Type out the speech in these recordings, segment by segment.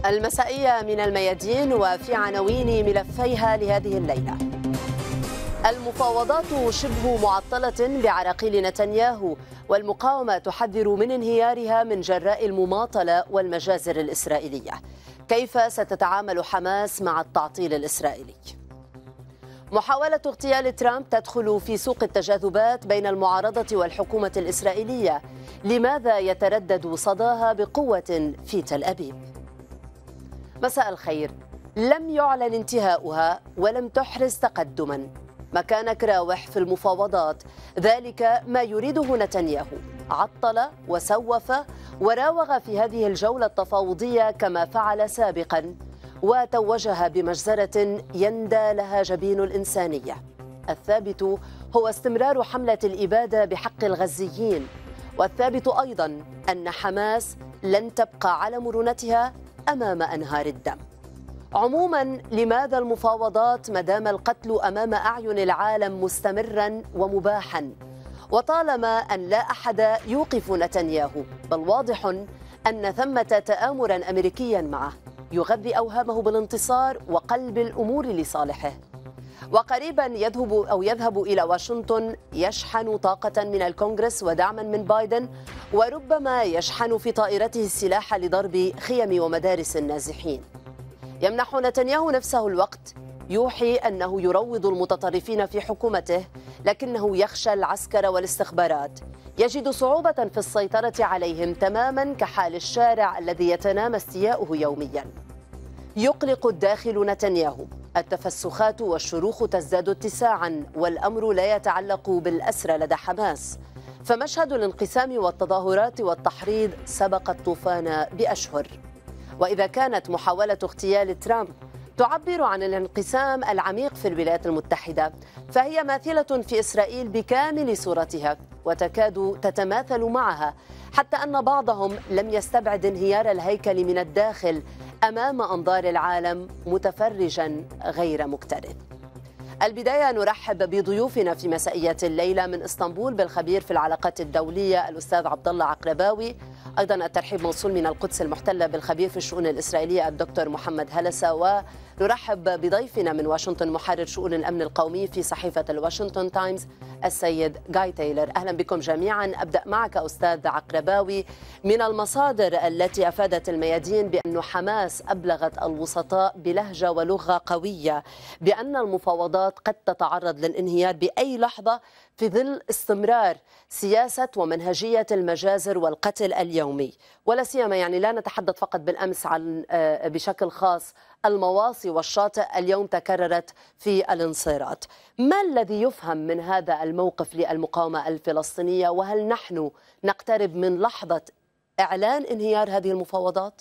المسائية من الميادين وفي عناوين ملفيها لهذه الليلة. المفاوضات شبه معطلة بعراقيل نتنياهو، والمقاومة تحذر من انهيارها من جراء المماطلة والمجازر الإسرائيلية. كيف ستتعامل حماس مع التعطيل الإسرائيلي؟ محاولة اغتيال ترامب تدخل في سوق التجاذبات بين المعارضة والحكومة الإسرائيلية. لماذا يتردد صداها بقوة في تل أبيب؟ مساء الخير. لم يعلن انتهاؤها ولم تحرز تقدما. مكانك راوح في المفاوضات، ذلك ما يريده نتنياهو. عطل وسوف وراوغ في هذه الجولة التفاوضية كما فعل سابقا، وتوجها بمجزرة يندى لها جبين الإنسانية. الثابت هو استمرار حملة الإبادة بحق الغزيين، والثابت أيضا أن حماس لن تبقى على مرونتها أمام أنهار الدم. عموما، لماذا المفاوضات مدام القتل أمام أعين العالم مستمرا ومباحا؟ وطالما أن لا أحد يوقف نتنياهو، بل واضح أن ثمة تآمرا أمريكيا معه يغذي أوهامه بالانتصار وقلب الأمور لصالحه. وقريبا يذهب إلى واشنطن يشحن طاقة من الكونغرس ودعما من بايدن، وربما يشحن في طائرته السلاح لضرب خيم ومدارس النازحين. يمنح نتنياهو نفسه الوقت، يوحي أنه يروض المتطرفين في حكومته، لكنه يخشى العسكر والاستخبارات. يجد صعوبة في السيطرة عليهم تماما كحال الشارع الذي يتنامى استياؤه يوميا. يقلق الداخل نتنياهو. التفسخات والشروخ تزداد اتساعا، والأمر لا يتعلق بالأسرى لدى حماس، فمشهد الانقسام والتظاهرات والتحريض سبق الطوفان بأشهر. وإذا كانت محاولة اغتيال ترامب تعبر عن الانقسام العميق في الولايات المتحدة، فهي ماثلة في إسرائيل بكامل صورتها وتكاد تتماثل معها، حتى أن بعضهم لم يستبعد انهيار الهيكل من الداخل أمام أنظار العالم متفرجا غير مكترث. البداية نرحب بضيوفنا في مسائية الليلة من اسطنبول بالخبير في العلاقات الدولية الأستاذ عبد الله عقرباوي، أيضا الترحيب موصول من القدس المحتلة بالخبير في الشؤون الإسرائيلية الدكتور محمد هلسة، ونرحب بضيفنا من واشنطن محرر شؤون الأمن القومي في صحيفة الواشنطن تايمز السيد جاي تايلر. أهلا بكم جميعا. أبدأ معك أستاذ عقرباوي. من المصادر التي أفادت الميادين بأن حماس أبلغت الوسطاء بلهجة ولغة قوية بأن المفاوضات قد تتعرض للانهيار بأي لحظة في ظل استمرار سياسة ومنهجية المجازر والقتل اليومي، ولا سيما يعني لا نتحدث فقط بالأمس عن بشكل خاص المواصي والشاطئ، اليوم تكررت في الانصيرات. ما الذي يفهم من هذا الموقف للمقاومة الفلسطينية، وهل نحن نقترب من لحظة إعلان انهيار هذه المفاوضات؟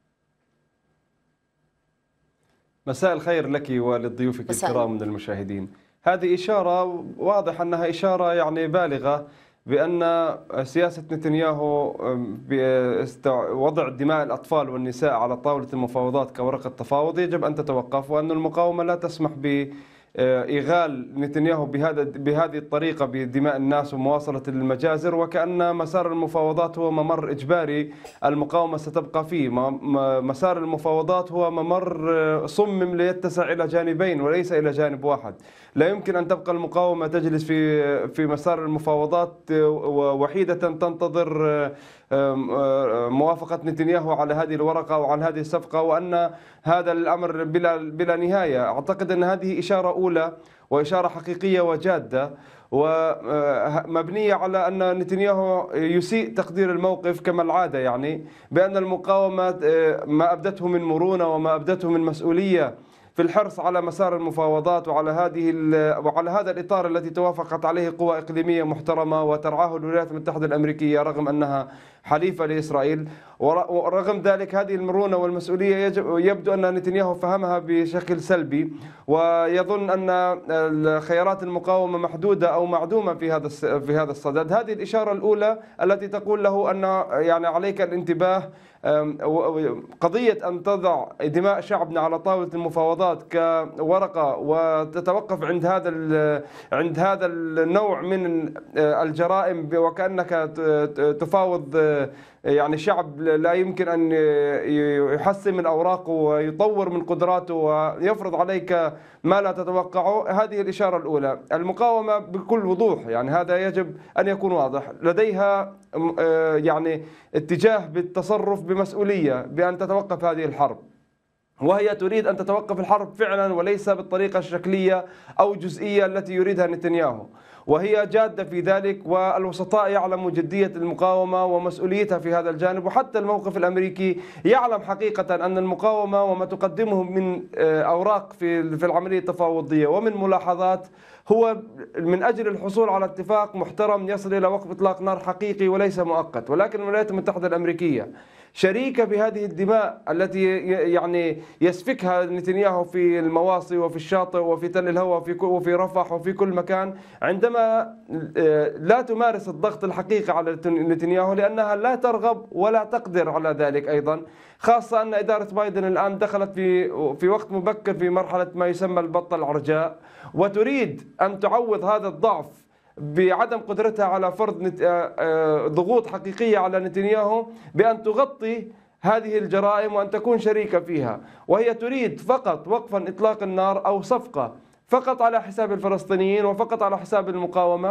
مساء الخير لك ولضيوفك الكرام من المشاهدين. هذه إشارة واضح أنها إشارة يعني بالغة بأن سياسة نتنياهو بوضع دماء الأطفال والنساء على طاولة المفاوضات كورقة تفاوض يجب أن تتوقف، وأن المقاومة لا تسمح بإغال نتنياهو بهذه الطريقة بدماء الناس ومواصلة المجازر، وكأن مسار المفاوضات هو ممر إجباري المقاومة ستبقى فيه. مسار المفاوضات هو ممر صمم ليتسع إلى جانبين وليس إلى جانب واحد. لا يمكن أن تبقى المقاومة تجلس في مسار المفاوضات وحيدة تنتظر موافقة نتنياهو على هذه الورقة وعلى هذه الصفقة، وأن هذا الأمر بلا نهاية. أعتقد أن هذه إشارة أولى وإشارة حقيقية وجادة ومبنية على أن نتنياهو يسيء تقدير الموقف كما العادة، يعني بأن المقاومة ما أبدته من مرونة وما أبدته من مسؤولية في الحرص على مسار المفاوضات وعلى هذا الإطار الذي توافقت عليه قوى إقليمية محترمة وترعاه الولايات المتحدة الأمريكية رغم أنها حليفة لإسرائيل. ورغم ذلك هذه المرونة والمسؤولية يبدو أن نتنياهو فهمها بشكل سلبي، ويظن أن الخيارات المقاومة محدودة أو معدومة في هذا الصدد. هذه الإشارة الأولى التي تقول له أن يعني عليك الانتباه. قضية أن تضع دماء شعبنا على طاولة المفاوضات كورقة وتتوقف عند هذا النوع من الجرائم، وكأنك تفاوض يعني شعب لا يمكن أن يحسن من أوراقه ويطور من قدراته ويفرض عليك ما لا تتوقعه. هذه الإشارة الأولى. المقاومة بكل وضوح، يعني هذا يجب أن يكون واضح، لديها يعني اتجاه بالتصرف بمسؤولية بأن تتوقف هذه الحرب، وهي تريد أن تتوقف الحرب فعلا وليس بالطريقة الشكلية أو الجزئية التي يريدها نتنياهو، وهي جادة في ذلك. والوسطاء يعلموا جدية المقاومة ومسؤوليتها في هذا الجانب، وحتى الموقف الأمريكي يعلم حقيقة أن المقاومة وما تقدمه من أوراق في العملية التفاوضية ومن ملاحظات هو من أجل الحصول على اتفاق محترم يصل إلى وقف إطلاق نار حقيقي وليس مؤقت. ولكن الولايات المتحدة الأمريكية شريكة بهذه الدماء التي يعني يسفكها نتنياهو في المواصي وفي الشاطئ وفي تل الهوى وفي رفح وفي كل مكان، عندما لا تمارس الضغط الحقيقي على نتنياهو لأنها لا ترغب ولا تقدر على ذلك أيضا، خاصة أن إدارة بايدن الآن دخلت في وقت مبكر في مرحلة ما يسمى البطة العرجاء، وتريد أن تعوض هذا الضعف بعدم قدرتها على فرض ضغوط حقيقية على نتنياهو بأن تغطي هذه الجرائم وأن تكون شريكة فيها. وهي تريد فقط وقفا إطلاق النار أو صفقة فقط على حساب الفلسطينيين وفقط على حساب المقاومة،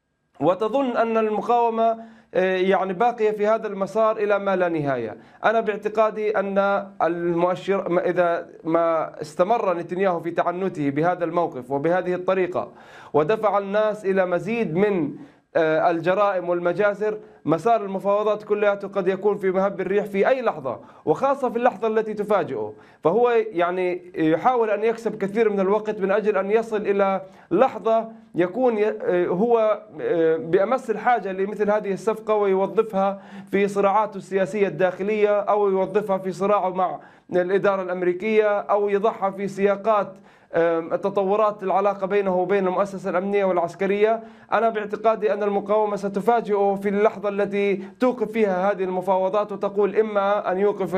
وتظن أن المقاومة يعني باقية في هذا المسار إلى ما لا نهاية. أنا باعتقادي أن المؤشر إذا ما استمر نتنياهو في تعنته بهذا الموقف وبهذه الطريقة ودفع الناس إلى مزيد من الجرائم والمجازر، مسار المفاوضات كلها قد يكون في مهب الريح في أي لحظة، وخاصة في اللحظة التي تفاجئه. فهو يعني يحاول أن يكسب كثير من الوقت من أجل أن يصل إلى لحظة يكون هو بأمس الحاجة لمثل هذه الصفقة ويوظفها في صراعاته السياسية الداخلية، أو يوظفها في صراعه مع الإدارة الأمريكية، أو يضعها في سياقات تطورات العلاقة بينه وبين المؤسسة الأمنية والعسكرية. أنا باعتقادي أن المقاومة ستفاجئه في اللحظة التي توقف فيها هذه المفاوضات وتقول إما أن يوقف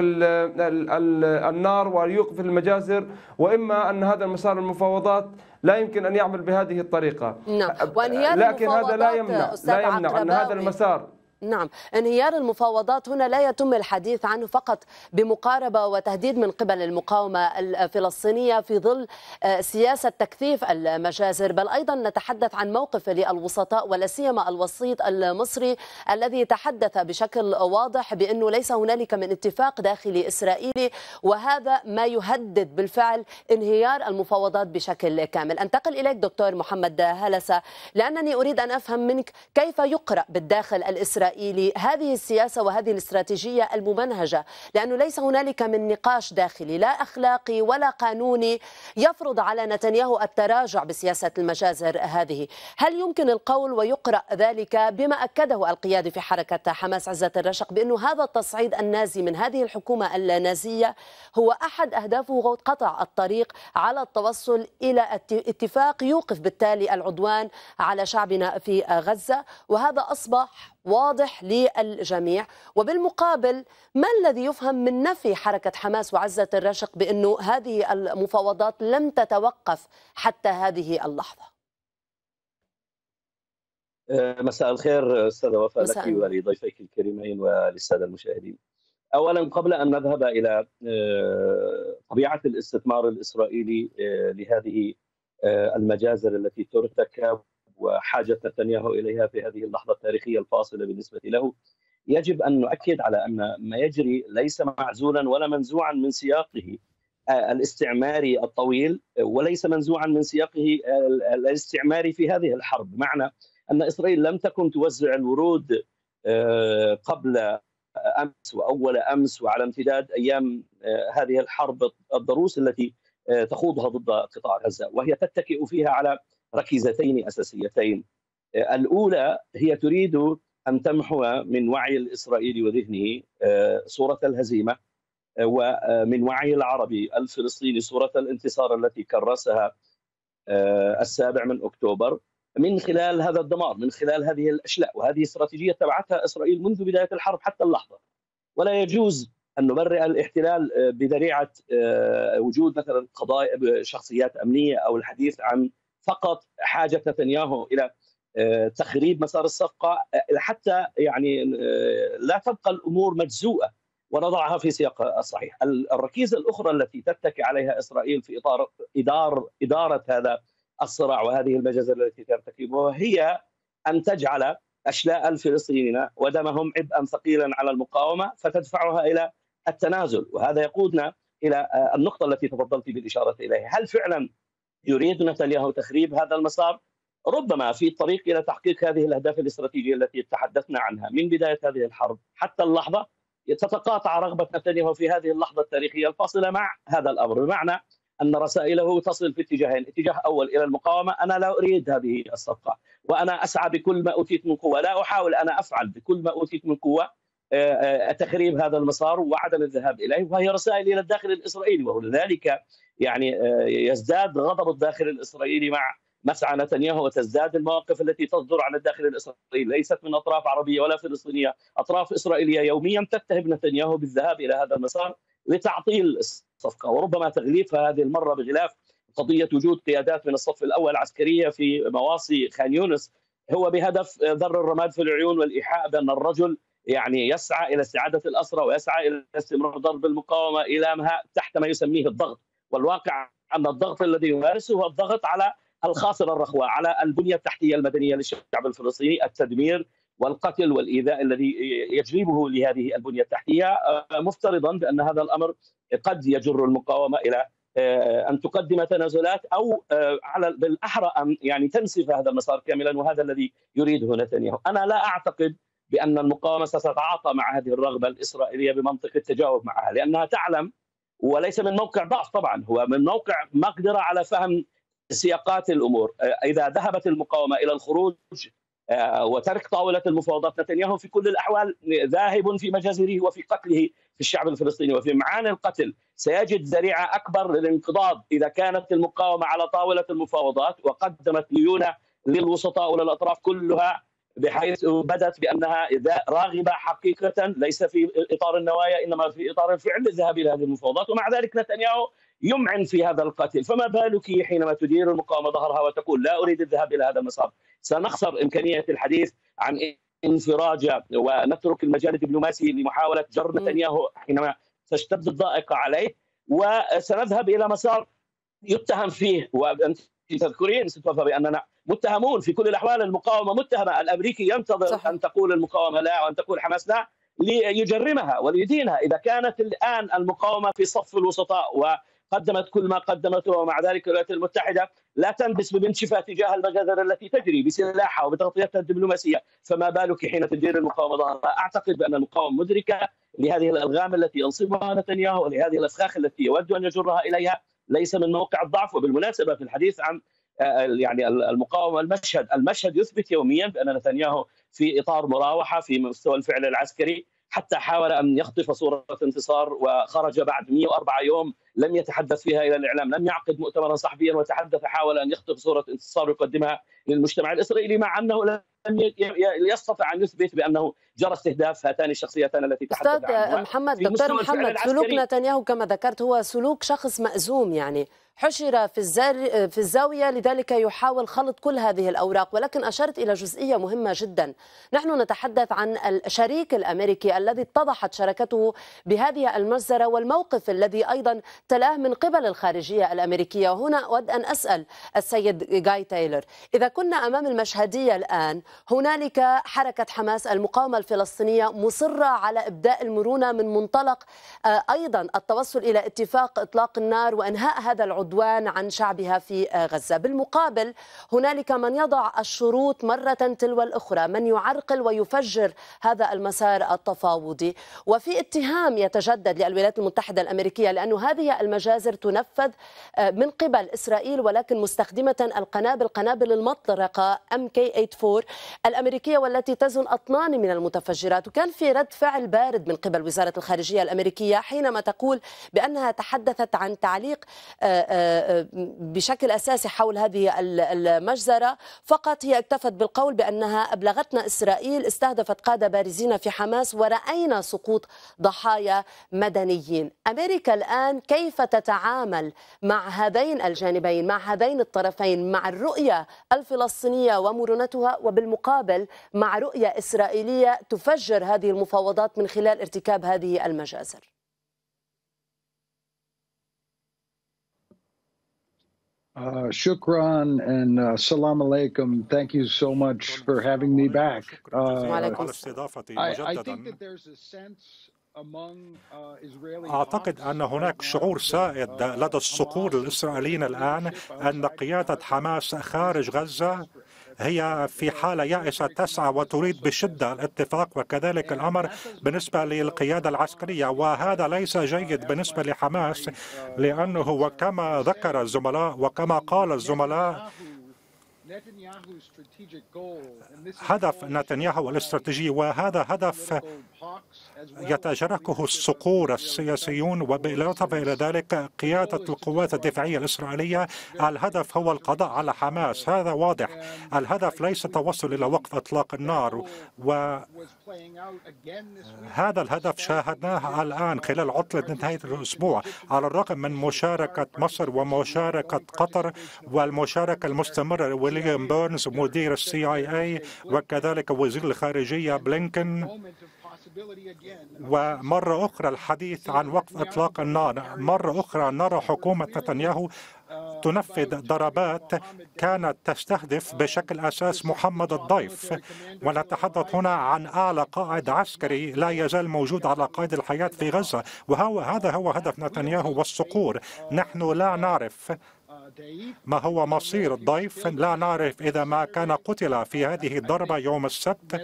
النار ويوقف المجازر، وإما أن هذا المسار المفاوضات لا يمكن أن يعمل بهذه الطريقة. نعم. لكن هذا لا يمنع أن هذا المسار. نعم، انهيار المفاوضات هنا لا يتم الحديث عنه فقط بمقاربة وتهديد من قبل المقاومة الفلسطينية في ظل سياسة تكثيف المجازر، بل أيضا نتحدث عن موقف للوسطاء ولا سيما الوسيط المصري الذي تحدث بشكل واضح بأنه ليس هنالك من اتفاق داخلي إسرائيلي، وهذا ما يهدد بالفعل انهيار المفاوضات بشكل كامل. أنتقل إليك دكتور محمد هلسة، لأنني أريد أن أفهم منك كيف يقرأ بالداخل الإسرائيلي هذه السياسة وهذه الاستراتيجية الممنهجة، لأنه ليس هنالك من نقاش داخلي لا أخلاقي ولا قانوني يفرض على نتنياهو التراجع بسياسة المجازر هذه. هل يمكن القول ويقرأ ذلك بما أكده القيادي في حركة حماس عزت الرشق بأنه هذا التصعيد النازي من هذه الحكومة النازية هو أحد أهدافه قطع الطريق على التوصل إلى اتفاق يوقف بالتالي العدوان على شعبنا في غزة، وهذا أصبح واضح للجميع. وبالمقابل ما الذي يفهم من نفي حركة حماس وعزت الرشق بأنه هذه المفاوضات لم تتوقف حتى هذه اللحظة؟ مساء الخير أستاذة وفاء لك ولضيفيك الكريمين وللسادة المشاهدين. أولا قبل أن نذهب إلى طبيعة الاستثمار الإسرائيلي لهذه المجازر التي ترتكب وحاجة نتنياهو إليها في هذه اللحظة التاريخية الفاصلة بالنسبة له، يجب أن نؤكد على أن ما يجري ليس معزولا ولا منزوعا من سياقه الاستعماري الطويل، وليس منزوعا من سياقه الاستعماري في هذه الحرب. معنى أن إسرائيل لم تكن توزع الورود قبل أمس وأول أمس وعلى امتداد أيام هذه الحرب الضروس التي تخوضها ضد قطاع غزة، وهي تتكئ فيها على ركيزتين أساسيتين. الأولى هي تريد أن تمحو من وعي الإسرائيلي وذهنه صورة الهزيمة، ومن وعي العربي الفلسطيني صورة الانتصار التي كرسها 7 أكتوبر من خلال هذا الدمار، من خلال هذه الأشلاء. وهذه استراتيجية تبعتها إسرائيل منذ بداية الحرب حتى اللحظة، ولا يجوز أن نبرئ الاحتلال بذريعة وجود مثلا قضايا شخصيات أمنية أو الحديث عن فقط حاجة نتنياهو إلى تخريب مسار الصفقة، حتى يعني لا تبقى الأمور مجزوءة ونضعها في سياقها الصحيح. الركيزة الأخرى التي تتكي عليها إسرائيل في إطار إدارة هذا الصراع وهذه المجازر التي ترتكبها هي أن تجعل أشلاء الفلسطينيين ودمهم عبئا ثقيلا على المقاومة فتدفعها إلى التنازل. وهذا يقودنا إلى النقطة التي تفضلت بالإشارة إليها. هل فعلا يريد نتنياهو تخريب هذا المسار؟ ربما في الطريق إلى تحقيق هذه الأهداف الاستراتيجية التي تحدثنا عنها من بداية هذه الحرب حتى اللحظة. تتقاطع رغبة نتنياهو في هذه اللحظة التاريخية الفاصلة مع هذا الأمر، بمعنى أن رسائله تصل في اتجاهين: اتجاه أول إلى المقاومة، أنا لا أريد هذه الصفقة وأنا أسعى بكل ما أوتيت من قوة، لا أحاول، أنا أفعل بكل ما أوتيت من قوة تخريب هذا المسار وعدم الذهاب إليه، وهي رسائل إلى الداخل الإسرائيلي. ولذلك يعني يزداد غضب الداخل الإسرائيلي مع مسعى نتنياهو، وتزداد المواقف التي تصدر عن الداخل الإسرائيلي ليست من أطراف عربية ولا فلسطينية، أطراف إسرائيلية يوميا تتهم نتنياهو بالذهاب إلى هذا المسار لتعطيل الصفقة، وربما تغليفها هذه المرة بغلاف قضية وجود قيادات من الصف الأول عسكرية في مواصي خان يونس، هو بهدف ذر الرماد في العيون والإيحاء بأن الرجل يعني يسعى إلى استعادة الأسرى ويسعى إلى استمرار ضرب المقاومة إلى تحت ما يسميه الضغط. والواقع أن الضغط الذي يمارسه هو الضغط على الخاصرة الرخوة، على البنية التحتية المدنية للشعب الفلسطيني، التدمير والقتل والإيذاء الذي يجلبه لهذه البنية التحتية، مفترضا بأن هذا الأمر قد يجر المقاومة إلى أن تقدم تنازلات أو على بالأحرى أن يعني تنسف هذا المسار كاملا، وهذا الذي يريده نتنياهو. أنا لا أعتقد بأن المقاومة ستتعاطى مع هذه الرغبة الإسرائيلية بمنطق التجاوب معها، لأنها تعلم، وليس من موقع ضعف طبعا، هو من موقع مقدرة على فهم سياقات الأمور. إذا ذهبت المقاومة إلى الخروج وترك طاولة المفاوضات، نتنياهو في كل الأحوال ذاهب في مجازره وفي قتله في الشعب الفلسطيني وفي معاني القتل، سيجد ذريعة أكبر للانقضاض إذا كانت المقاومة على طاولة المفاوضات وقدمت ليونة للوسطاء وللأطراف كلها، بحيث بدت بأنها راغبة حقيقة ليس في إطار النوايا إنما في إطار الفعل للذهاب إلى هذه المفاوضات، ومع ذلك نتنياهو يمعن في هذا القتل. فما بالك حينما تدير المقاومة ظهرها وتقول لا أريد الذهاب إلى هذا المسار؟ سنخسر إمكانية الحديث عن انفراجة ونترك المجال الدبلوماسي لمحاولة جر نتنياهو حينما تشتد الضائقة عليه، وسنذهب إلى مسار يتهم فيه. وأنت تذكرين ستوفى بأننا متهمون في كل الأحوال، المقاومة متهمة، الأمريكي ينتظر صح. أن تقول المقاومة لا وأن تقول حماس لا ليجرمها وليدينها. إذا كانت الآن المقاومة في صف الوسطاء وقدمت كل ما قدمته، ومع ذلك الولايات المتحدة لا تنبس ببنشفة تجاه المجازر التي تجري بسلاحها وبتغطيتها الدبلوماسية، فما بالك حين تدير المقاومة ظهرها؟ أعتقد بأن المقاومة مدركة لهذه الألغام التي ينصبها نتنياهو ولهذه الأفخاخ التي يود أن يجرها إليها، ليس من موقع الضعف. وبالمناسبة في الحديث عن يعني المقاومة، المشهد يثبت يوميا بأن نتنياهو في إطار مراوحة في مستوى الفعل العسكري، حتى حاول أن يخطف صورة انتصار وخرج بعد 104 يوم لم يتحدث فيها إلى الإعلام، لم يعقد مؤتمرا صحفيا وتحدث، حاول أن يخطف صورة انتصار ويقدمها للمجتمع الإسرائيلي، مع أنه لم يستطع أن يثبت بأنه جرى استهداف هاتان الشخصيتان التي تحدث عنها. أستاذ محمد، دكتور محمد، سلوك نتنياهو كما ذكرت هو سلوك شخص مأزوم، يعني حشر في الزاوية، لذلك يحاول خلط كل هذه الأوراق. ولكن أشرت إلى جزئية مهمة جدا، نحن نتحدث عن الشريك الأمريكي الذي اتضحت شراكته بهذه المجزرة والموقف الذي أيضا تلاه من قبل الخارجية الأمريكية. وهنا أود أن أسأل السيد جاي تايلور، إذا كنا أمام المشهدية الآن، هنالك حركة حماس المقاومة الفلسطينية مصرة على إبداء المرونة من منطلق أيضا التوصل إلى اتفاق إطلاق النار وإنهاء هذا العدوان عن شعبها في غزة. بالمقابل هنالك من يضع الشروط مرة تلو الأخرى، من يعرقل ويفجر هذا المسار التفاوضي، وفي اتهام يتجدد للولايات المتحدة الأمريكية لأن هذه المجازر تنفذ من قبل إسرائيل، ولكن مستخدمة قنابل المطرقة MK84 الأمريكية والتي تزن أطنان من المتفجرات. وكان في رد فعل بارد من قبل وزارة الخارجية الأمريكية حينما تقول بأنها تحدثت عن تعليق بشكل أساسي حول هذه المجزرة، فقط هي اكتفت بالقول بأنها أبلغتنا إسرائيل استهدفت قادة بارزين في حماس ورأينا سقوط ضحايا مدنيين. أمريكا الآن كيف تتعامل مع هذين الجانبين، مع هذين الطرفين، مع الرؤية الفلسطينية ومرونتها، وبالمقابل مع رؤية إسرائيلية تفجر هذه المفاوضات من خلال ارتكاب هذه المجازر؟ Shukran and salam alaikum. Thank you so much for having me back. I think that there's a sense among Israeli. أعتقد أن هناك شعور سائد لدى الصقور الإسرائيليين الآن أن قيادة حماس خارج غزة هي في حالة يائسة، تسعى وتريد بشدة الاتفاق، وكذلك الأمر بالنسبة للقيادة العسكرية، وهذا ليس جيد بالنسبة لحماس، لأنه وكما ذكر الزملاء وكما قال الزملاء هدف نتنياهو الاستراتيجي، وهذا هدف يتشاركه الصقور السياسيون، وبالإضافة إلى ذلك قيادة القوات الدفاعية الإسرائيلية. الهدف هو القضاء على حماس، هذا واضح. الهدف ليس التوصل إلى وقف إطلاق النار، وهذا الهدف شاهدناه الآن خلال عطلة نهاية الأسبوع، على الرغم من مشاركة مصر ومشاركة قطر والمشاركة المستمرة ويليام بيرنز مدير CIA وكذلك وزير الخارجية بلينكن، ومرة أخرى الحديث عن وقف إطلاق النار. مرة أخرى نرى حكومة نتنياهو تنفذ ضربات كانت تستهدف بشكل أساس محمد الضيف، ونتحدث هنا عن أعلى قائد عسكري لا يزال موجود على قيد الحياة في غزة، وهذا هو هدف نتنياهو والصقور. نحن لا نعرف ما هو مصير الضيف، لا نعرف إذا ما كان قتل في هذه الضربة يوم السبت.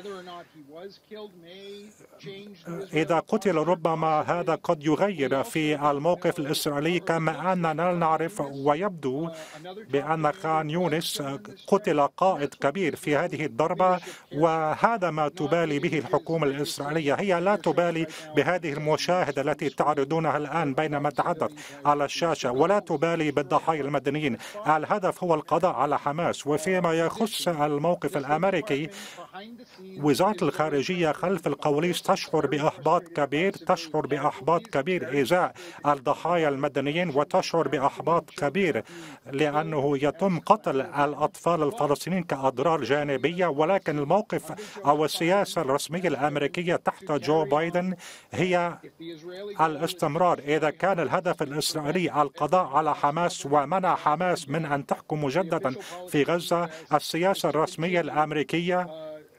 إذا قتل ربما هذا قد يغير في الموقف الإسرائيلي، كما أننا لا نعرف، ويبدو بأن خان يونس قتل قائد كبير في هذه الضربة، وهذا ما تبالي به الحكومة الإسرائيلية. هي لا تبالي بهذه المشاهدة التي تعرضونها الآن بينما تحدث على الشاشة، ولا تبالي بالضحايا المدنيين. الهدف هو القضاء على حماس. وفيما يخص الموقف الأمريكي، وزارة الخارجية خلف الكواليس تشعر بإحباط كبير إزاء الضحايا المدنيين، وتشعر بإحباط كبير لأنه يتم قتل الأطفال الفلسطينيين كأضرار جانبية. ولكن الموقف أو السياسة الرسمية الأمريكية تحت جو بايدن هي الاستمرار. إذا كان الهدف الإسرائيلي القضاء على حماس ومنع حماس من أن تحكم مجددا في غزة، السياسة الرسمية الأمريكية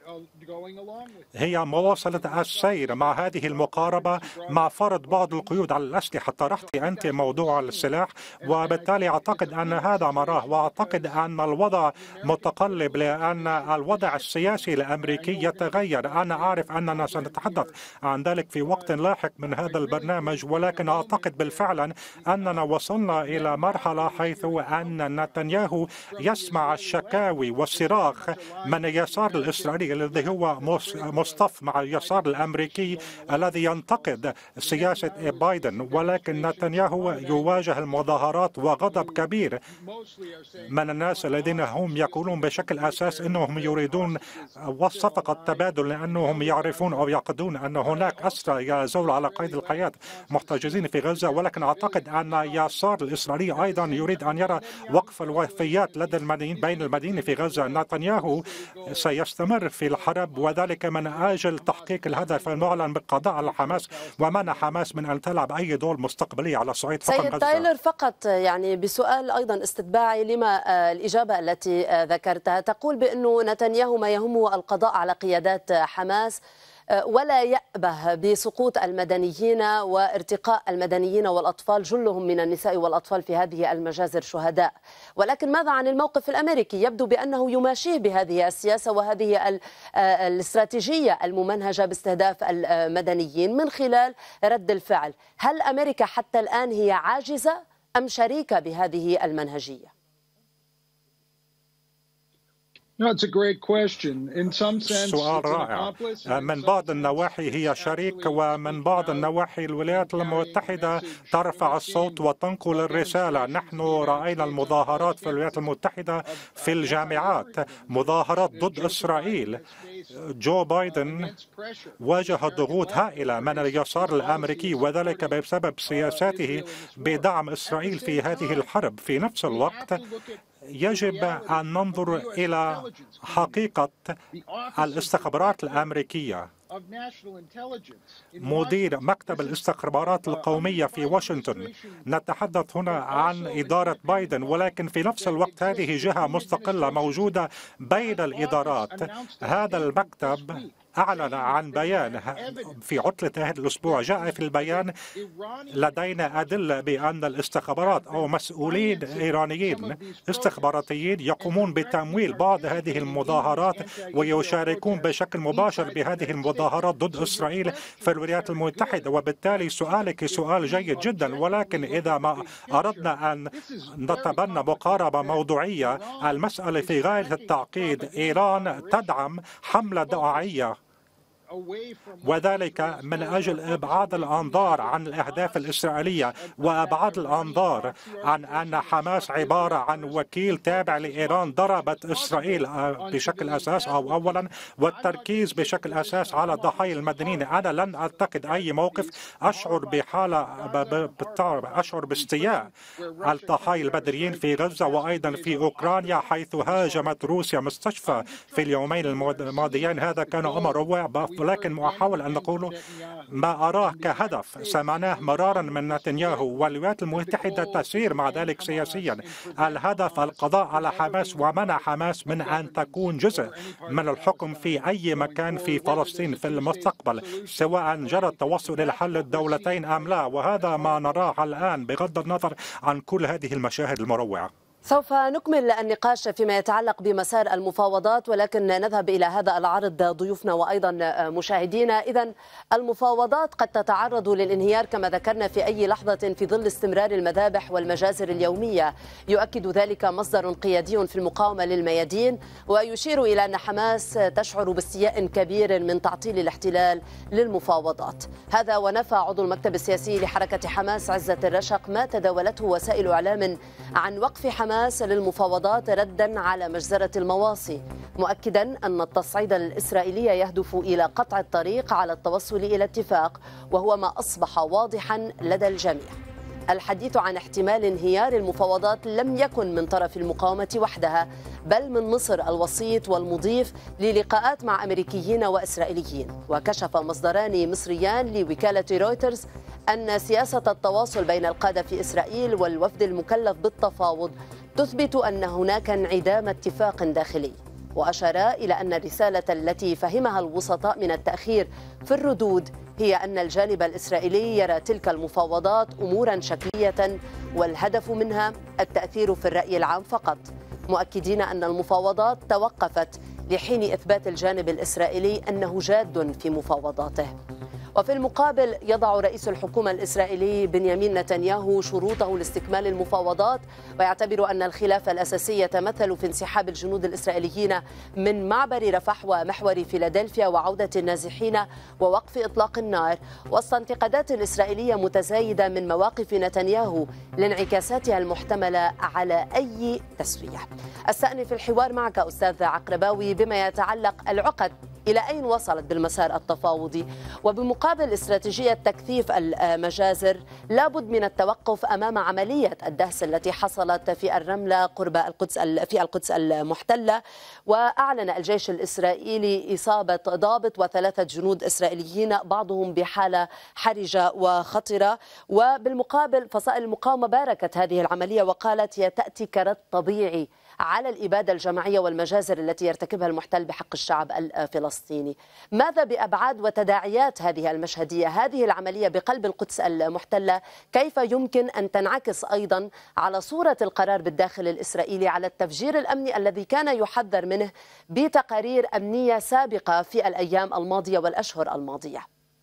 هي مواصلة السير مع هذه المقاربة، مع فرض بعض القيود على الأسلحة. طرحت أنت موضوع السلاح، وبالتالي أعتقد أن هذا مراه، وأعتقد أن الوضع متقلب لأن الوضع السياسي الأمريكي يتغير. أنا أعرف أننا سنتحدث عن ذلك في وقت لاحق من هذا البرنامج، ولكن أعتقد بالفعل أننا وصلنا إلى مرحلة حيث أن نتنياهو يسمع الشكاوي والصراخ من اليسار الإسرائيلي الذي هو مصطف مع اليسار الأمريكي الذي ينتقد سياسة بايدن. ولكن نتنياهو يواجه المظاهرات وغضب كبير من الناس الذين هم يقولون بشكل أساس أنهم يريدون صفقة تبادل، لأنهم يعرفون أو يعتقدون أن هناك أسرى يزول على قيد الحياة محتجزين في غزة. ولكن أعتقد أن اليسار الإسرائيلي أيضا يريد أن يرى وقف الوفيات لدى المدنيين بين المدينة في غزة. نتنياهو سيستمر في الحرب، وذلك من أجل تحقيق الهدف المعلن بالقضاء على حماس ومنع حماس من أن تلعب أي دور مستقبلي على صعيد حكم غزة. سيد تايلر، فقط يعني بسؤال أيضا استتباعي لما الإجابة التي ذكرتها، تقول بأنه نتنياهو ما يهمه القضاء على قيادات حماس ولا يأبه بسقوط المدنيين وارتقاء المدنيين والأطفال، جلهم من النساء والأطفال في هذه المجازر شهداء. ولكن ماذا عن الموقف الأمريكي؟ يبدو بأنه يماشيه بهذه السياسة وهذه الاستراتيجية الممنهجة باستهداف المدنيين من خلال رد الفعل. هل أمريكا حتى الآن هي عاجزة أم شريكة بهذه المنهجية؟ سؤال رائع. من بعض النواحي هي شريك، ومن بعض النواحي الولايات المتحدة ترفع الصوت وتنقل الرسالة. نحن رأينا المظاهرات في الولايات المتحدة في الجامعات، مظاهرات ضد إسرائيل. جو بايدن واجه ضغوط هائلة من اليسار الأمريكي، وذلك بسبب سياساته بدعم إسرائيل في هذه الحرب. في نفس الوقت يجب أن ننظر إلى حقيقة الاستخبارات الأمريكية. مدير مكتب الاستخبارات القومية في واشنطن، نتحدث هنا عن إدارة بايدن، ولكن في نفس الوقت هذه جهة مستقلة موجودة بين الإدارات. هذا المكتب أعلن عن بيان في عطلة هذا الأسبوع. جاء في البيان: لدينا أدلة بأن الاستخبارات أو مسؤولين إيرانيين استخباراتيين يقومون بتمويل بعض هذه المظاهرات ويشاركون بشكل مباشر بهذه المظاهرات ضد إسرائيل في الولايات المتحدة. وبالتالي سؤالك سؤال جيد جدا، ولكن إذا ما أردنا أن نتبنى مقاربة موضوعية، المسألة في غاية التعقيد. إيران تدعم حملة دعائية، وذلك من أجل إبعاد الأنظار عن الأهداف الإسرائيلية وإبعاد الأنظار عن أن حماس عبارة عن وكيل تابع لإيران ضربت إسرائيل بشكل أساس أو أولا، والتركيز بشكل أساس على الضحايا المدنيين. أنا لن أتخذ أي موقف. أشعر باستياء الضحايا المدنيين في غزة وأيضا في أوكرانيا، حيث هاجمت روسيا مستشفى في اليومين الماضيين. هذا كان أمر روع، ولكن أحاول أن نقول ما أراه كهدف سمعناه مرارا من نتنياهو، والولايات المتحدة تسير مع ذلك سياسيا. الهدف القضاء على حماس ومنع حماس من أن تكون جزء من الحكم في أي مكان في فلسطين في المستقبل، سواء جرى التوصل إلى حل الدولتين أم لا. وهذا ما نراه الآن بغض النظر عن كل هذه المشاهد المروعة. سوف نكمل النقاش فيما يتعلق بمسار المفاوضات، ولكن نذهب إلى هذا العرض ضيوفنا وأيضا مشاهدينا. إذن المفاوضات قد تتعرض للانهيار كما ذكرنا في أي لحظة في ظل استمرار المذابح والمجازر اليومية. يؤكد ذلك مصدر قيادي في المقاومة للميادين، ويشير إلى أن حماس تشعر باستياء كبير من تعطيل الاحتلال للمفاوضات. هذا ونفى عضو المكتب السياسي لحركة حماس عزة الرشق ما تداولته وسائل إعلام عن وقف حماس للمفاوضات ردا على مجزرة المواصي، مؤكدا أن التصعيد الإسرائيلي يهدف إلى قطع الطريق على التوصل إلى اتفاق، وهو ما أصبح واضحا لدى الجميع. الحديث عن احتمال انهيار المفاوضات لم يكن من طرف المقاومة وحدها، بل من مصر الوسيط والمضيف للقاءات مع أمريكيين وإسرائيليين. وكشف مصدران مصريان لوكالة رويترز أن سياسة التواصل بين القادة في إسرائيل والوفد المكلف بالتفاوض تثبت أن هناك انعدام اتفاق داخلي. وأشار إلى أن الرسالة التي فهمها الوسطاء من التأخير في الردود هي أن الجانب الإسرائيلي يرى تلك المفاوضات أمورا شكلية، والهدف منها التأثير في الرأي العام فقط، مؤكدين أن المفاوضات توقفت لحين إثبات الجانب الإسرائيلي أنه جاد في مفاوضاته. وفي المقابل يضع رئيس الحكومة الإسرائيلي بنيامين نتنياهو شروطه لاستكمال المفاوضات، ويعتبر أن الخلاف الأساسي يتمثل في انسحاب الجنود الإسرائيليين من معبر رفح ومحور فيلادلفيا وعودة النازحين ووقف إطلاق النار، وسط انتقادات إسرائيلية متزايدة من مواقف نتنياهو لانعكاساتها المحتملة على أي تسوية. أستأنف الحوار معك أستاذ عقرباوي بما يتعلق العقد إلى أين وصلت بالمسار التفاوضي، وبمقابل استراتيجية تكثيف المجازر لابد من التوقف أمام عملية الدهس التي حصلت في الرملة قرب القدس المحتلة. وأعلن الجيش الإسرائيلي إصابة ضابط و3 جنود إسرائيليين بعضهم بحالة حرجة وخطرة، وبالمقابل فصائل المقاومة باركت هذه العملية وقالت هي تأتي كرد طبيعي على الإبادة الجماعية والمجازر التي يرتكبها المحتل بحق الشعب الفلسطيني. ماذا بأبعاد وتداعيات هذه المشهدية، هذه العملية بقلب القدس المحتلة؟ كيف يمكن أن تنعكس أيضا على صورة القرار بالداخل الإسرائيلي على التفجير الأمني الذي كان يحذر منه بتقارير أمنية سابقة في الأيام الماضية والأشهر الماضية؟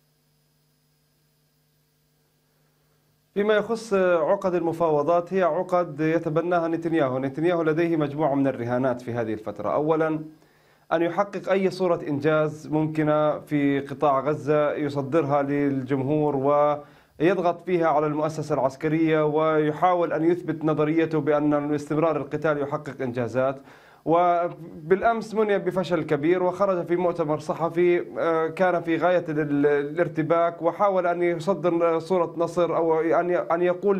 فيما يخص عقد المفاوضات، هي عقد يتبناها نتنياهو لديه مجموعة من الرهانات في هذه الفترة. أولا أن يحقق أي صورة إنجاز ممكنة في قطاع غزة يصدرها للجمهور ويضغط فيها على المؤسسة العسكرية، ويحاول أن يثبت نظريته بأن استمرار القتال يحقق إنجازات. وبالأمس مني بفشل كبير وخرج في مؤتمر صحفي كان في غاية الارتباك، وحاول أن يصدر صورة نصر أو أن يقول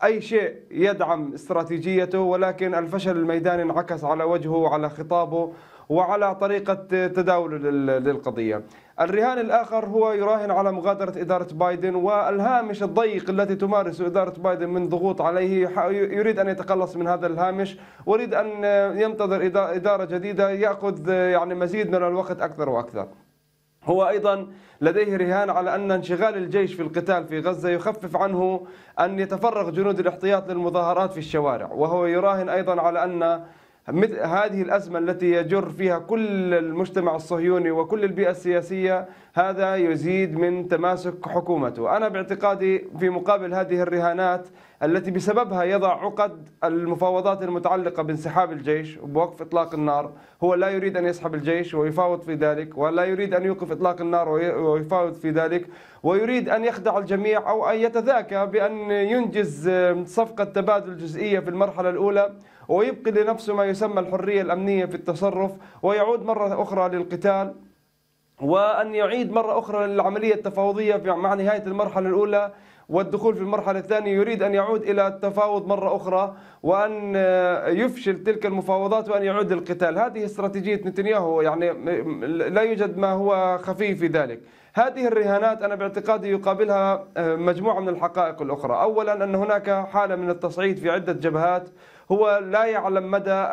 أي شيء يدعم استراتيجيته، ولكن الفشل الميداني انعكس على وجهه وعلى خطابه وعلى طريقة تداوله للقضية. الرهان الآخر هو يراهن على مغادرة إدارة بايدن والهامش الضيق التي تمارسه إدارة بايدن من ضغوط عليه. يريد أن يتخلص من هذا الهامش ويريد أن ينتظر إدارة جديدة يأخذ يعني مزيد من الوقت أكثر وأكثر. هو أيضا لديه رهان على أن انشغال الجيش في القتال في غزة يخفف عنه أن يتفرغ جنود الاحتياط للمظاهرات في الشوارع، وهو يراهن أيضا على أن هذه الأزمة التي يجر فيها كل المجتمع الصهيوني وكل البيئة السياسية هذا يزيد من تماسك حكومته. أنا باعتقادي في مقابل هذه الرهانات التي بسببها يضع عقد المفاوضات المتعلقة بانسحاب الجيش وبوقف إطلاق النار، هو لا يريد أن يسحب الجيش ويفاوض في ذلك، ولا يريد أن يوقف إطلاق النار ويفاوض في ذلك، ويريد أن يخدع الجميع أو أن يتذاكى بأن ينجز صفقة تبادل جزئية في المرحلة الأولى ويبقي لنفسه ما يسمى الحرية الأمنية في التصرف، ويعود مرة أخرى للقتال، وأن يعيد مرة أخرى للعملية التفاوضية مع نهاية المرحلة الأولى والدخول في المرحلة الثانية. يريد أن يعود إلى التفاوض مرة أخرى وأن يفشل تلك المفاوضات وأن يعود للقتال. هذه استراتيجية نتنياهو، يعني لا يوجد ما هو خفي في ذلك. هذه الرهانات أنا باعتقادي يقابلها مجموعة من الحقائق الأخرى. أولا أن هناك حالة من التصعيد في عدة جبهات، هو لا يعلم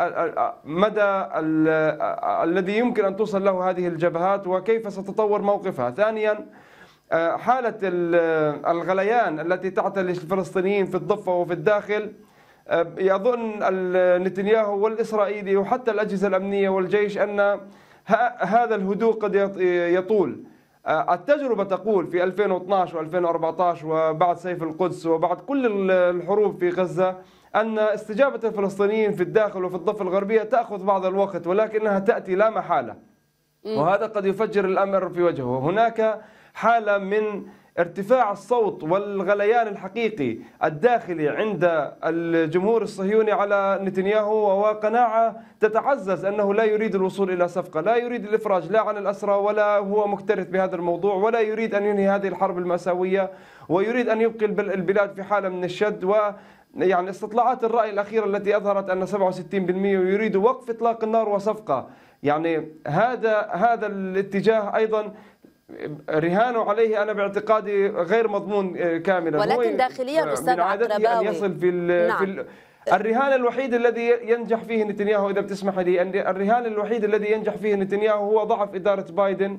مدى الذي يمكن أن توصل له هذه الجبهات وكيف ستطور موقفها. ثانيا حالة الغليان التي تعتري الفلسطينيين في الضفة وفي الداخل. يظن نتنياهو والإسرائيلي وحتى الأجهزة الأمنية والجيش أن هذا الهدوء قد يطول. التجربة تقول في 2012 و2014 وبعد سيف القدس وبعد كل الحروب في غزة أن استجابة الفلسطينيين في الداخل وفي الضفة الغربية تأخذ بعض الوقت، ولكنها تأتي لا محالة، وهذا قد يفجر الأمر في وجهه. هناك حالة من ارتفاع الصوت والغليان الحقيقي الداخلي عند الجمهور الصهيوني على نتنياهو، وقناعة تتعزز أنه لا يريد الوصول إلى صفقة، لا يريد الإفراج لا عن الأسرى ولا هو مكترث بهذا الموضوع، ولا يريد أن ينهي هذه الحرب المأساوية، ويريد أن يبقي البلاد في حالة من الشد. يعني استطلاعات الرأي الأخيرة التي أظهرت أن 67% يريد وقف إطلاق النار وصفقة. يعني هذا الاتجاه أيضا رهانه عليه أنا باعتقادي غير مضمون كاملا. ولكن داخليا أستاذ عقرباوي أن يصل في الرهان الوحيد الذي ينجح فيه نتنياهو، إذا بتسمح لي، أن الرهان الوحيد الذي ينجح فيه نتنياهو هو ضعف إدارة بايدن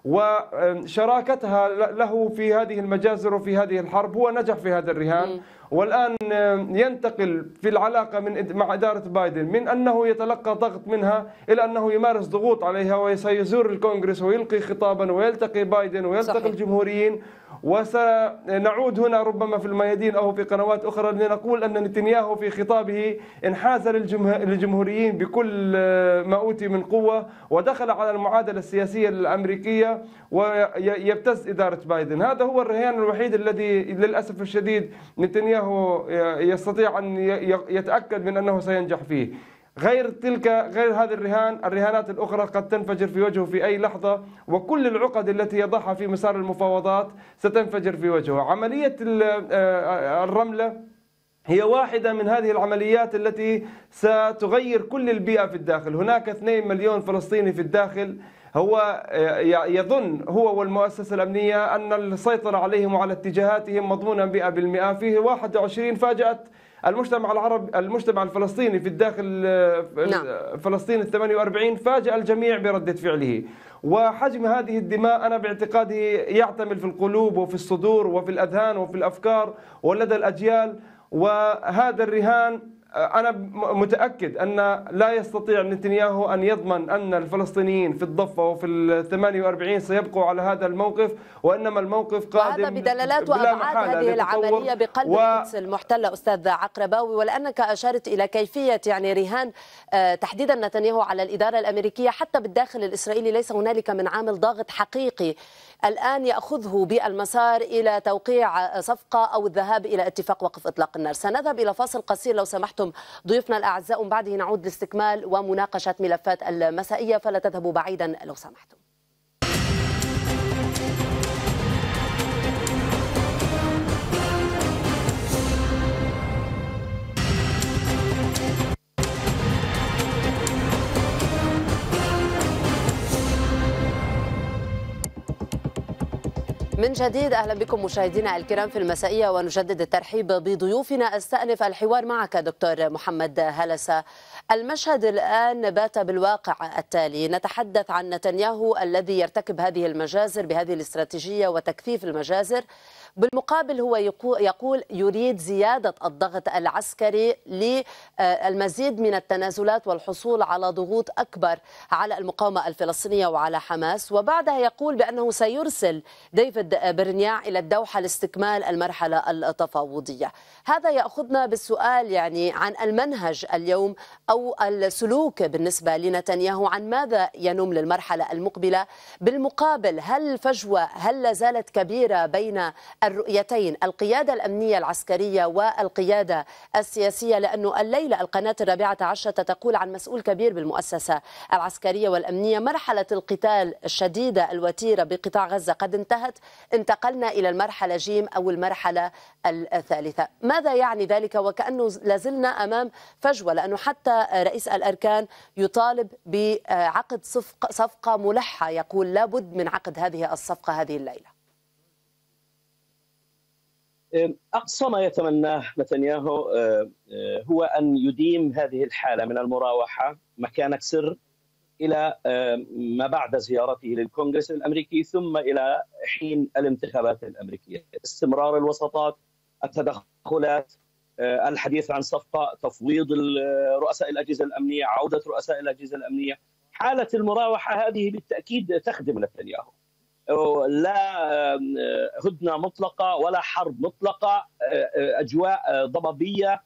وشراكتها له في هذه المجازر وفي هذه الحرب. هو نجح في هذا الرهان، والآن ينتقل في العلاقة مع إدارة بايدن من أنه يتلقى ضغط منها إلى أنه يمارس ضغوط عليها وسيزور الكونغرس ويلقي خطابا ويلتقي بايدن ويلتقي الجمهوريين. وسنعود هنا ربما في الميادين أو في قنوات أخرى لنقول أن نتنياهو في خطابه انحاز للجمهوريين بكل ما أوتي من قوة ودخل على المعادلة السياسية الأمريكية ويبتز إدارة بايدن. هذا هو الرهان الوحيد الذي للأسف الشديد نتنياهو يستطيع أن يتأكد من أنه سينجح فيه. غير هذا الرهانات الأخرى قد تنفجر في وجهه في أي لحظة، وكل العقد التي يضعها في مسار المفاوضات ستنفجر في وجهه. عملية الرملة هي واحدة من هذه العمليات التي ستغير كل البيئة في الداخل. هناك 2 مليون فلسطيني في الداخل. هو يظن هو والمؤسسة الأمنية أن السيطرة عليهم وعلى اتجاهاتهم مضمونة 100%. فيه 21 فاجأت المجتمع الفلسطيني في الداخل. فلسطين 48 فاجأ الجميع بردة فعله. وحجم هذه الدماء أنا باعتقادي يعتمل في القلوب وفي الصدور وفي الأذهان وفي الأفكار ولدى الأجيال. وهذا الرهان أنا متأكد أن لا يستطيع نتنياهو أن يضمن أن الفلسطينيين في الضفة وفي 48 سيبقوا على هذا الموقف، وإنما الموقف قادم. وهذا بدلالات وأبعاد هذه العملية بقلب القدس المحتلة أستاذ عقرباوي. ولأنك أشرت إلى كيفية يعني رهان تحديدا نتنياهو على الإدارة الأمريكية، حتى بالداخل الإسرائيلي ليس هنالك من عامل ضاغط حقيقي الآن يأخذه بالمسار إلى توقيع صفقة أو الذهاب إلى اتفاق وقف إطلاق النار. سنذهب إلى فاصل قصير لو سمحتم ضيوفنا الأعزاء، ومن بعده نعود لاستكمال ومناقشة ملفات المسائية، فلا تذهبوا بعيدا لو سمحتم. من جديد أهلا بكم مشاهدينا الكرام في المسائية، ونجدد الترحيب بضيوفنا. أستأنف الحوار معك دكتور محمد هلسة. المشهد الآن بات بالواقع التالي: نتحدث عن نتنياهو الذي يرتكب هذه المجازر بهذه الاستراتيجية وتكثيف المجازر، بالمقابل هو يقول يريد زيادة الضغط العسكري للمزيد من التنازلات والحصول على ضغوط أكبر على المقاومة الفلسطينية وعلى حماس، وبعدها يقول بأنه سيرسل ديفيد برنياع إلى الدوحة لاستكمال المرحلة التفاوضية. هذا يأخذنا بالسؤال يعني عن المنهج اليوم أو السلوك بالنسبة لنتنياهو، عن ماذا ينم للمرحلة المقبلة. بالمقابل هل لا زالت كبيرة بين الرؤيتين، القيادة الأمنية العسكرية والقيادة السياسية؟ لأنه الليلة القناة الرابعة عشرة تقول عن مسؤول كبير بالمؤسسة العسكرية والأمنية: مرحلة القتال الشديدة الوتيرة بقطاع غزة قد انتهت، انتقلنا إلى المرحلة جيم أو المرحلة الثالثة. ماذا يعني ذلك؟ وكأنه لازلنا أمام فجوة، لأنه حتى رئيس الأركان يطالب بعقد صفقة ملحة، يقول لابد من عقد هذه الصفقة هذه الليلة. أقصى ما يتمناه نتنياهو هو أن يديم هذه الحالة من المراوحة مكانك سر إلى ما بعد زيارته للكونغرس الأمريكي، ثم إلى حين الانتخابات الأمريكية. استمرار الوساطات، التدخلات، الحديث عن صفقة، تفويض رؤساء الأجهزة الأمنية، عودة رؤساء الأجهزة الأمنية. حالة المراوحة هذه بالتأكيد تخدم نتنياهو. لا هدنة مطلقة ولا حرب مطلقة، أجواء ضبابية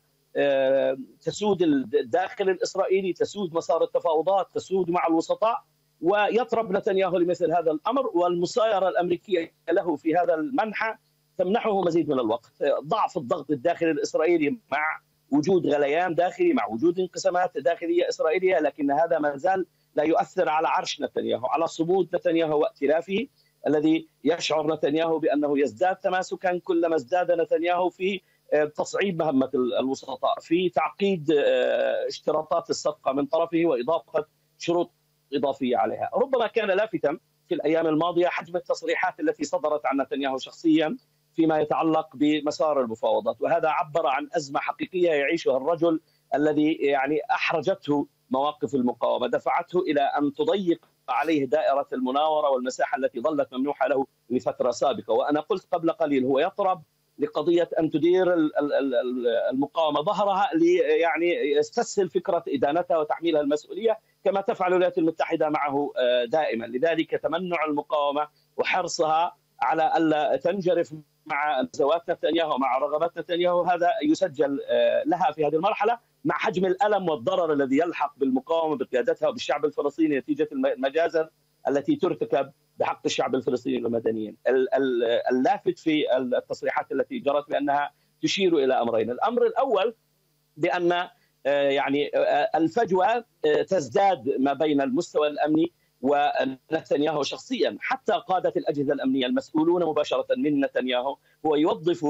تسود الداخل الإسرائيلي، تسود مسار التفاوضات، تسود مع الوسطاء، ويطرب نتنياهو لمثل هذا الأمر. والمسايرة الأمريكية له في هذا المنحى تمنحه مزيد من الوقت. ضعف الضغط الداخلي الإسرائيلي مع وجود غليان داخلي، مع وجود انقسامات داخلية إسرائيلية، لكن هذا ما زال لا يؤثر على عرش نتنياهو، على صمود نتنياهو وائتلافه، الذي يشعر نتنياهو بأنه يزداد تماسكا كلما ازداد نتنياهو في تصعيد مهمة الوسطاء، في تعقيد اشتراطات الصفقة من طرفه وإضافة شروط إضافية عليها. ربما كان لافتا في الأيام الماضية حجم التصريحات التي صدرت عن نتنياهو شخصيا فيما يتعلق بمسار المفاوضات، وهذا عبر عن أزمة حقيقية يعيشها الرجل الذي يعني أحرجته مواقف المقاومة، دفعته إلى أن تضيق عليه دائرة المناورة والمساحة التي ظلت ممنوحة له لفترة سابقة. وأنا قلت قبل قليل هو يطرب لقضية أن تدير المقاومة ظهرها يعني يستسهل فكرة إدانتها وتحميلها المسؤولية، كما تفعل الولايات المتحدة معه دائما. لذلك تمنع المقاومة وحرصها على ألا تنجرف مع نزوات نتنياهو، مع رغبات نتنياهو، هذا يسجل لها في هذه المرحلة، مع حجم الألم والضرر الذي يلحق بالمقاومة بقيادتها وبالشعب الفلسطيني نتيجة المجازر التي ترتكب بحق الشعب الفلسطيني والمدنيين. اللافت في التصريحات التي جرت بأنها تشير إلى أمرين: الأمر الأول بأن يعني الفجوة تزداد ما بين المستوى الأمني ونتنياهو شخصيا. حتى قادة الأجهزة الأمنية المسؤولون مباشرة من نتنياهو هو يوظف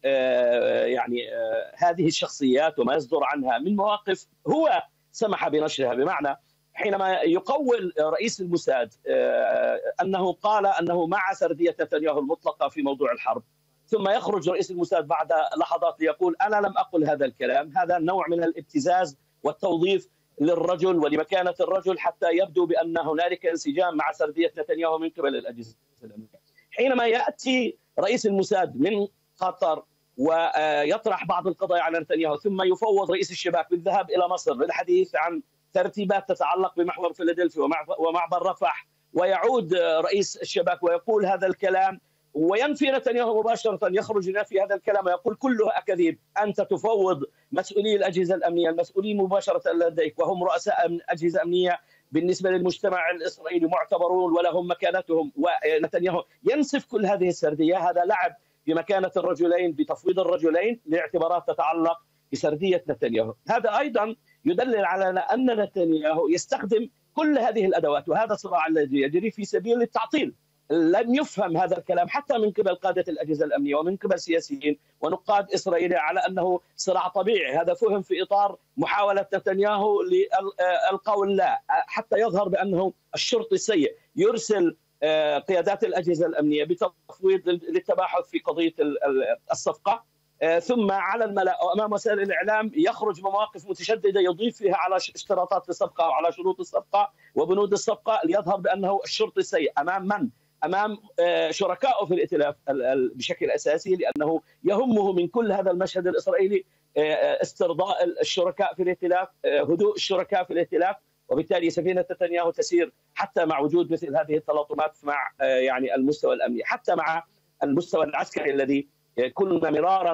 يعني هذه الشخصيات وما يصدر عنها من مواقف هو سمح بنشرها. بمعنى حينما يقول رئيس الموساد أنه قال أنه مع سردية نتنياهو المطلقة في موضوع الحرب، ثم يخرج رئيس الموساد بعد لحظات ليقول أنا لم أقل هذا الكلام، هذا نوع من الابتزاز والتوظيف للرجل ولمكانة الرجل حتى يبدو بأن هنالك انسجام مع سردية نتنياهو من قبل الأجهزة الأمنية. حينما يأتي رئيس الموساد من قطر ويطرح بعض القضايا على نتنياهو، ثم يفوض رئيس الشباك بالذهاب إلى مصر للحديث عن ترتيبات تتعلق بمحور فيلادلفيا ومعبر رفح، ويعود رئيس الشباك ويقول هذا الكلام، وينفي نتنياهو مباشرة، يخرج ينفي هذا الكلام ويقول كله أكاذيب، أنت تفوض مسؤولي الأجهزة الأمنية المسؤولين مباشرة لديك وهم رؤساء أجهزة أمنية بالنسبة للمجتمع الإسرائيلي معتبرون ولهم مكانتهم، ونتنياهو ينسف كل هذه السردية. هذا لعب بمكانة الرجلين، بتفويض الرجلين لاعتبارات تتعلق بسردية نتنياهو. هذا أيضا يدلل على أن نتنياهو يستخدم كل هذه الأدوات، وهذا الصراع الذي يجري في سبيل التعطيل. لم يفهم هذا الكلام حتى من قبل قادة الأجهزة الأمنية ومن قبل سياسيين ونقاد إسرائيليين على أنه صراع طبيعي. هذا فهم في إطار محاولة نتنياهو للقول لا، حتى يظهر بأنه الشرطي السيء، يرسل قيادات الأجهزة الأمنية بتفويض للتباحث في قضية الصفقة، ثم على الملأ وأمام وسائل الإعلام يخرج بمواقف متشددة يضيف فيها على اشتراطات الصفقة أو على شروط الصفقة وبنود الصفقة، ليظهر بأنه الشرط السيء أمام من؟ أمام شركائه في الائتلاف بشكل أساسي، لأنه يهمه من كل هذا المشهد الإسرائيلي استرضاء الشركاء في الائتلاف، هدوء الشركاء في الائتلاف، وبالتالي سفينة نتنياهو تسير حتى مع وجود مثل هذه التلاطمات مع يعني المستوى الأمني، حتى مع المستوى العسكري الذي قلنا مرارا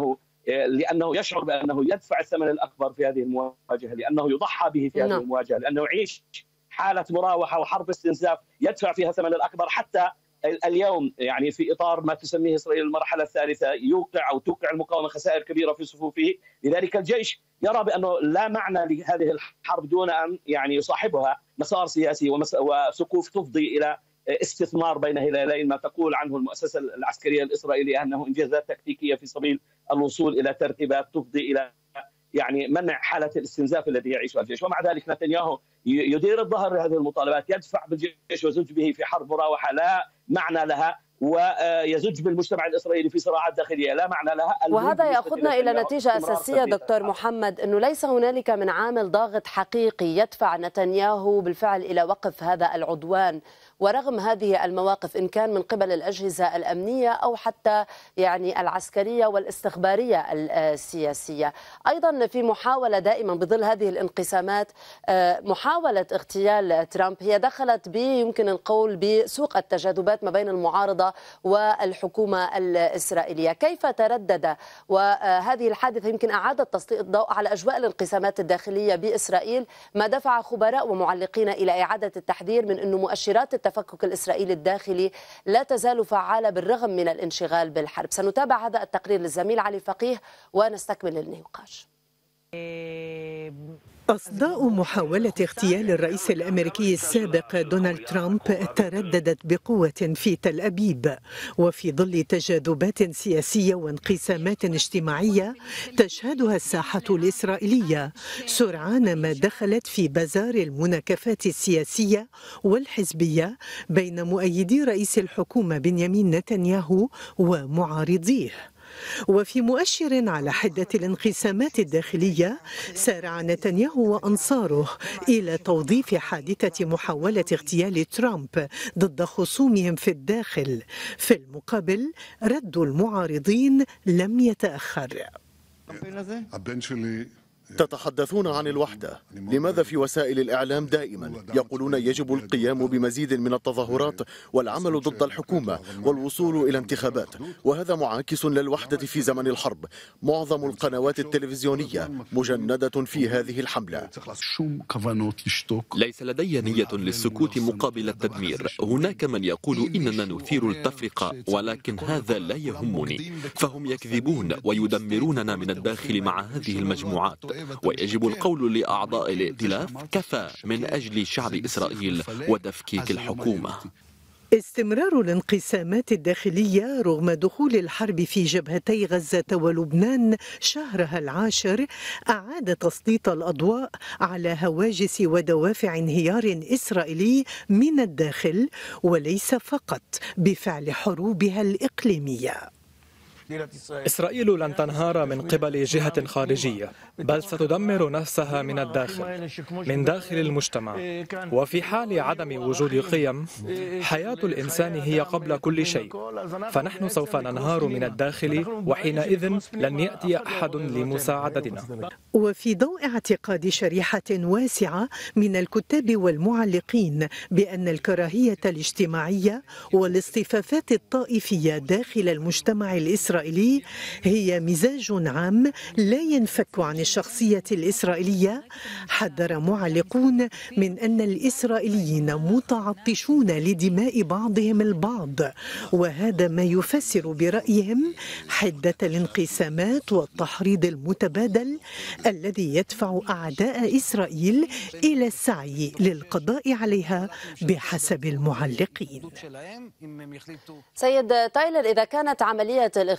لأنه يشعر بأنه يدفع الثمن الأكبر في هذه المواجهة، لأنه يضحى به في هذه المواجهة، لأنه يعيش حالة مراوحة وحرب استنزاف يدفع فيها الثمن الأكبر. حتى اليوم يعني في إطار ما تسميه إسرائيل المرحلة الثالثة توقع المقاومة خسائر كبيرة في صفوفه، لذلك الجيش يرى بأنه لا معنى لهذه الحرب دون أن يعني يصاحبها مسار سياسي وسقوف تفضي إلى استثمار بين هلالين، ما تقول عنه المؤسسة العسكرية الإسرائيلية أنه إنجازات تكتيكية في سبيل الوصول إلى ترتيبات تفضي إلى يعني منع حالة الاستنزاف الذي يعيشها الجيش. ومع ذلك نتنياهو يدير الظهر لهذه المطالبات، يدفع بالجيش ويزج به في حرب مراوحة لا معنى لها، ويزج بالمجتمع الإسرائيلي في صراعات داخلية لا معنى لها. وهذا يأخذنا إلى نتيجة أساسية دكتور محمد، أنه ليس هنالك من عامل ضاغط حقيقي يدفع نتنياهو بالفعل إلى وقف هذا العدوان، ورغم هذه المواقف إن كان من قبل الأجهزة الأمنية أو حتى يعني العسكرية والاستخبارية السياسية. أيضا في محاولة دائما بظل هذه الانقسامات، محاولة اغتيال ترامب هي دخلت يمكن القول بسوق التجاذبات ما بين المعارضة والحكومة الإسرائيلية. كيف تردد وهذه الحادثة يمكن أعادت تسليط الضوء على أجواء الانقسامات الداخلية بإسرائيل، ما دفع خبراء ومعلقين إلى إعادة التحذير من أنه مؤشرات التفكك الإسرائيلي الداخلي لا تزال فعالة بالرغم من الانشغال بالحرب. سنتابع هذا التقرير للزميل علي فقيه ونستكمل النقاش. أصداء محاولة اغتيال الرئيس الأمريكي السابق دونالد ترامب ترددت بقوة في تل أبيب، وفي ظل تجاذبات سياسية وانقسامات اجتماعية تشهدها الساحة الإسرائيلية، سرعان ما دخلت في بازار المناكفات السياسية والحزبية بين مؤيدي رئيس الحكومة بنيامين نتنياهو ومعارضيه. وفي مؤشر على حدة الانقسامات الداخلية، سارع نتنياهو وأنصاره إلى توظيف حادثة محاولة اغتيال ترامب ضد خصومهم في الداخل. في المقابل رد المعارضين لم يتأخر. تتحدثون عن الوحدة، لماذا في وسائل الإعلام دائما يقولون يجب القيام بمزيد من التظاهرات والعمل ضد الحكومة والوصول إلى انتخابات، وهذا معاكس للوحدة في زمن الحرب. معظم القنوات التلفزيونية مجندة في هذه الحملة. ليس لدي نية للسكوت مقابل التدمير. هناك من يقول إننا نثير التفرقة، ولكن هذا لا يهمني، فهم يكذبون ويدمروننا من الداخل مع هذه المجموعات، ويجب القول لأعضاء الائتلاف كفى من أجل شعب إسرائيل وتفكيك الحكومة. استمرار الانقسامات الداخلية رغم دخول الحرب في جبهتي غزة ولبنان شهرها العاشر أعاد تسليط الأضواء على هواجس ودوافع انهيار إسرائيلي من الداخل، وليس فقط بفعل حروبها الإقليمية. إسرائيل لن تنهار من قبل جهة خارجية، بل ستدمر نفسها من الداخل، من داخل المجتمع. وفي حال عدم وجود قيم، حياة الإنسان هي قبل كل شيء، فنحن سوف ننهار من الداخل، وحينئذ لن يأتي أحد لمساعدتنا. وفي ضوء اعتقاد شريحة واسعة من الكتاب والمعلقين بأن الكراهية الاجتماعية والاصطفافات الطائفية داخل المجتمع الإسرائيلي هي مزاج عام لا ينفك عن الشخصية الإسرائيلية، حذر معلقون من أن الإسرائيليين متعطشون لدماء بعضهم البعض، وهذا ما يفسر برأيهم حدة الانقسامات والتحريض المتبادل الذي يدفع أعداء إسرائيل إلى السعي للقضاء عليها بحسب المعلقين. سيد تايلر، إذا كانت عملية الاغتيال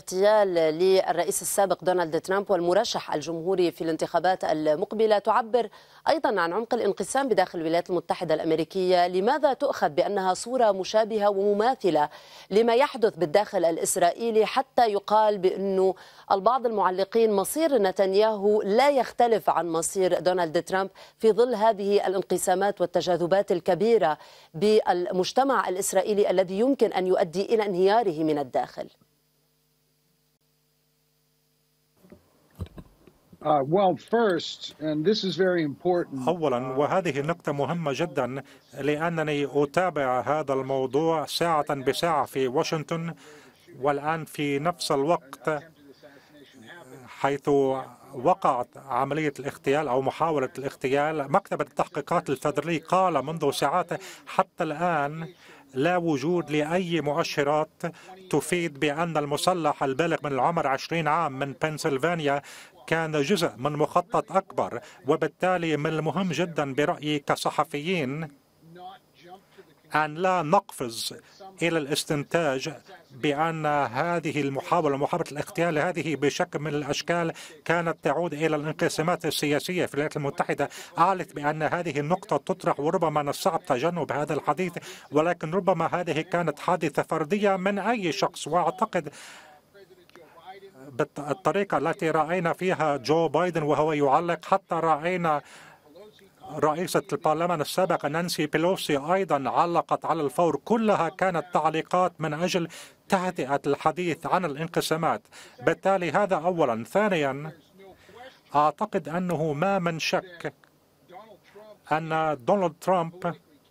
الاغتيال للرئيس السابق دونالد ترامب والمرشح الجمهوري في الانتخابات المقبلة تعبر أيضا عن عمق الانقسام بداخل الولايات المتحدة الأمريكية. لماذا تؤخذ بأنها صورة مشابهة ومماثلة لما يحدث بالداخل الإسرائيلي حتى يقال بأنه البعض المعلقين مصير نتنياهو لا يختلف عن مصير دونالد ترامب في ظل هذه الانقسامات والتجاذبات الكبيرة بالمجتمع الإسرائيلي الذي يمكن أن يؤدي إلى انهياره من الداخل؟ أولا، وهذه النقطة مهمة جدا لأنني أتابع هذا الموضوع ساعة بساعة في واشنطن، والآن في نفس الوقت حيث وقعت عملية الاغتيال أو محاولة الاغتيال، مكتب التحقيقات الفيدرالي قال منذ ساعات حتى الآن لا وجود لأي مؤشرات تفيد بأن المسلح البالغ من العمر 20 عام من بنسلفانيا كان جزء من مخطط أكبر. وبالتالي من المهم جدا برأيي كصحفيين أن لا نقفز إلى الاستنتاج بأن هذه محاولة الاغتيال هذه بشكل من الأشكال كانت تعود إلى الانقسامات السياسية في الولايات المتحدة. أعلت بأن هذه النقطة تطرح وربما من الصعب تجنب هذا الحديث، ولكن ربما هذه كانت حادثة فردية من أي شخص. وأعتقد بالطريقة التي رأينا فيها جو بايدن وهو يعلق، حتى رأينا رئيسة البرلمان السابقة نانسي بيلوسي أيضا علقت على الفور. كلها كانت تعليقات من أجل تهدئة الحديث عن الانقسامات. بالتالي هذا أولا. ثانيا، أعتقد أنه ما من شك أن دونالد ترامب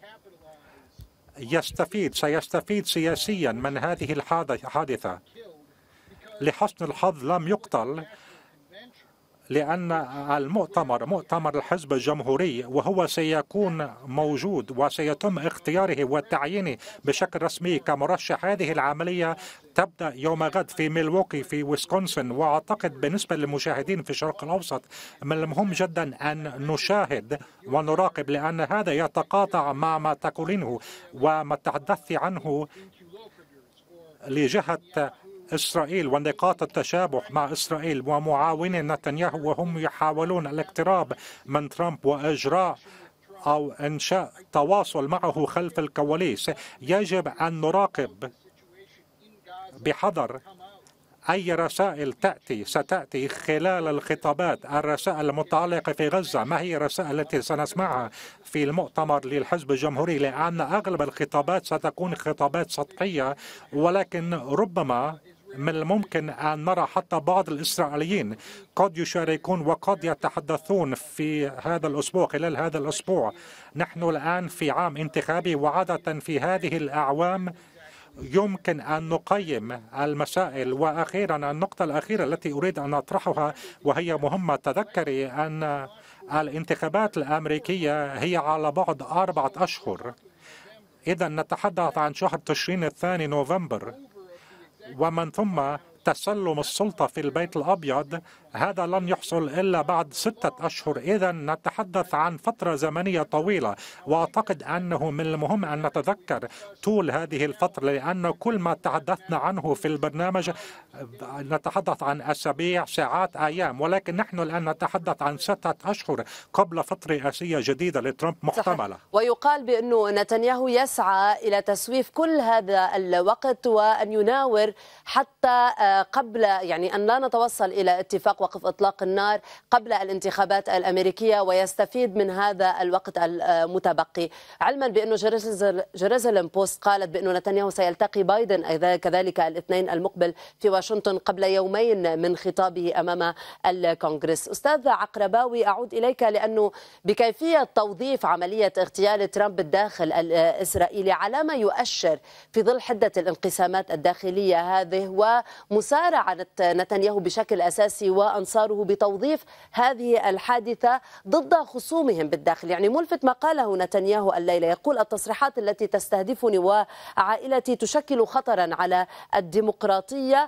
سيستفيد سياسيا من هذه الحادثة. لحسن الحظ لم يقتل، لأن مؤتمر الحزب الجمهوري وهو سيكون موجود وسيتم اختياره وتعيينه بشكل رسمي كمرشح. هذه العملية تبدأ يوم غد في ميلواukee في ويسكونسن. وأعتقد بالنسبة للمشاهدين في الشرق الأوسط من المهم جدا أن نشاهد ونراقب، لأن هذا يتقاطع مع ما تقولينه وما تحدثت عنه لجهة إسرائيل ونقاط التشابه مع إسرائيل ومعاونين نتنياهو، وهم يحاولون الاقتراب من ترامب وإجراء أو إنشاء تواصل معه خلف الكواليس. يجب أن نراقب بحذر أي رسائل ستأتي خلال الخطابات، الرسائل المتعلقة في غزة. ما هي الرسائل التي سنسمعها في المؤتمر للحزب الجمهوري؟ لأن أغلب الخطابات ستكون خطابات سطحية، ولكن ربما من الممكن أن نرى حتى بعض الإسرائيليين قد يشاركون وقد يتحدثون في هذا الأسبوع. خلال هذا الأسبوع نحن الآن في عام انتخابي، وعادة في هذه الأعوام يمكن أن نقيم المسائل. وأخيرا، النقطة الأخيرة التي أريد أن أطرحها وهي مهمة، تذكري أن الانتخابات الأمريكية هي على بعد 4 أشهر. إذا نتحدث عن شهر تشرين الثاني نوفمبر، ومن ثم تسلم السلطة في البيت الأبيض. هذا لن يحصل إلا بعد 6 أشهر. إذا نتحدث عن فترة زمنية طويلة، وأعتقد أنه من المهم أن نتذكر طول هذه الفترة، لأن كل ما تحدثنا عنه في البرنامج نتحدث عن أسابيع، ساعات، أيام، ولكن نحن الآن نتحدث عن 6 أشهر قبل فترة رئاسية جديدة لترامب محتملة. ويقال بأنه نتنياهو يسعى إلى تسويف كل هذا الوقت وأن يناور حتى قبل أن لا نتوصل إلى اتفاق وقف إطلاق النار قبل الانتخابات الأمريكية، ويستفيد من هذا الوقت المتبقي، علما بأنه جيروزاليم بوست قالت بأنه نتنياهو سيلتقي بايدن كذلك الاثنين المقبل في واشنطن قبل يومين من خطابه أمام الكونغرس. أستاذ عقرباوي، أعود إليك، لأنه بكيفية توظيف عملية اغتيال ترامب الداخل الإسرائيلي على ما يؤشر في ظل حدة الانقسامات الداخلية هذه ومسارعة نتنياهو بشكل أساسي وأنصاره بتوظيف هذه الحادثة ضد خصومهم بالداخل. ملفت ما قاله نتنياهو الليلة، يقول التصريحات التي تستهدفني وعائلتي تشكل خطرا على الديمقراطية،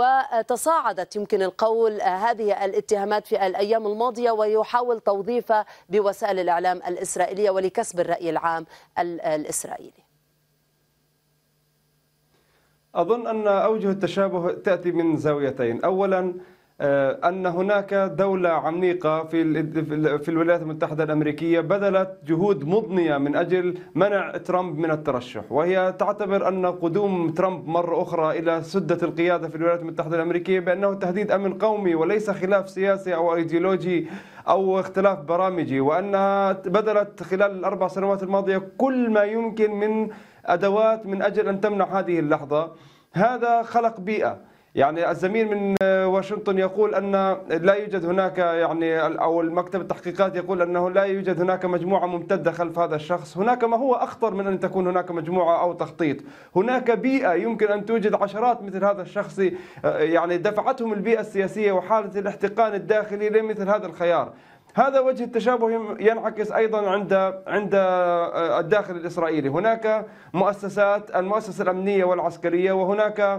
وتصاعدت يمكن القول هذه الاتهامات في الأيام الماضية، ويحاول توظيفها بوسائل الإعلام الإسرائيلية ولكسب الرأي العام الإسرائيلي. أظن أن أوجه التشابه تأتي من زاويتين. أولا أن هناك دولة عميقة في الولايات المتحدة الأمريكية بذلت جهود مضنية من أجل منع ترامب من الترشح، وهي تعتبر أن قدوم ترامب مرة أخرى إلى سدة القيادة في الولايات المتحدة الأمريكية بأنه تهديد أمن قومي وليس خلاف سياسي أو أيديولوجي أو اختلاف برامجي، وأنها بذلت خلال ال4 سنوات الماضية كل ما يمكن من أدوات من أجل أن تمنع هذه اللحظة. هذا خلق بيئة، يعني الزميل من واشنطن يقول أن لا يوجد هناك أو المكتب التحقيقات يقول أنه لا يوجد هناك مجموعة ممتدة خلف هذا الشخص. هناك ما هو أخطر من أن تكون هناك مجموعة أو تخطيط، هناك بيئة يمكن أن توجد عشرات مثل هذا الشخص، دفعتهم البيئة السياسية وحالة الاحتقان الداخلي لمثل هذا الخيار. هذا وجه التشابه ينعكس أيضا عند الداخل الإسرائيلي. هناك المؤسسة الأمنية والعسكرية، وهناك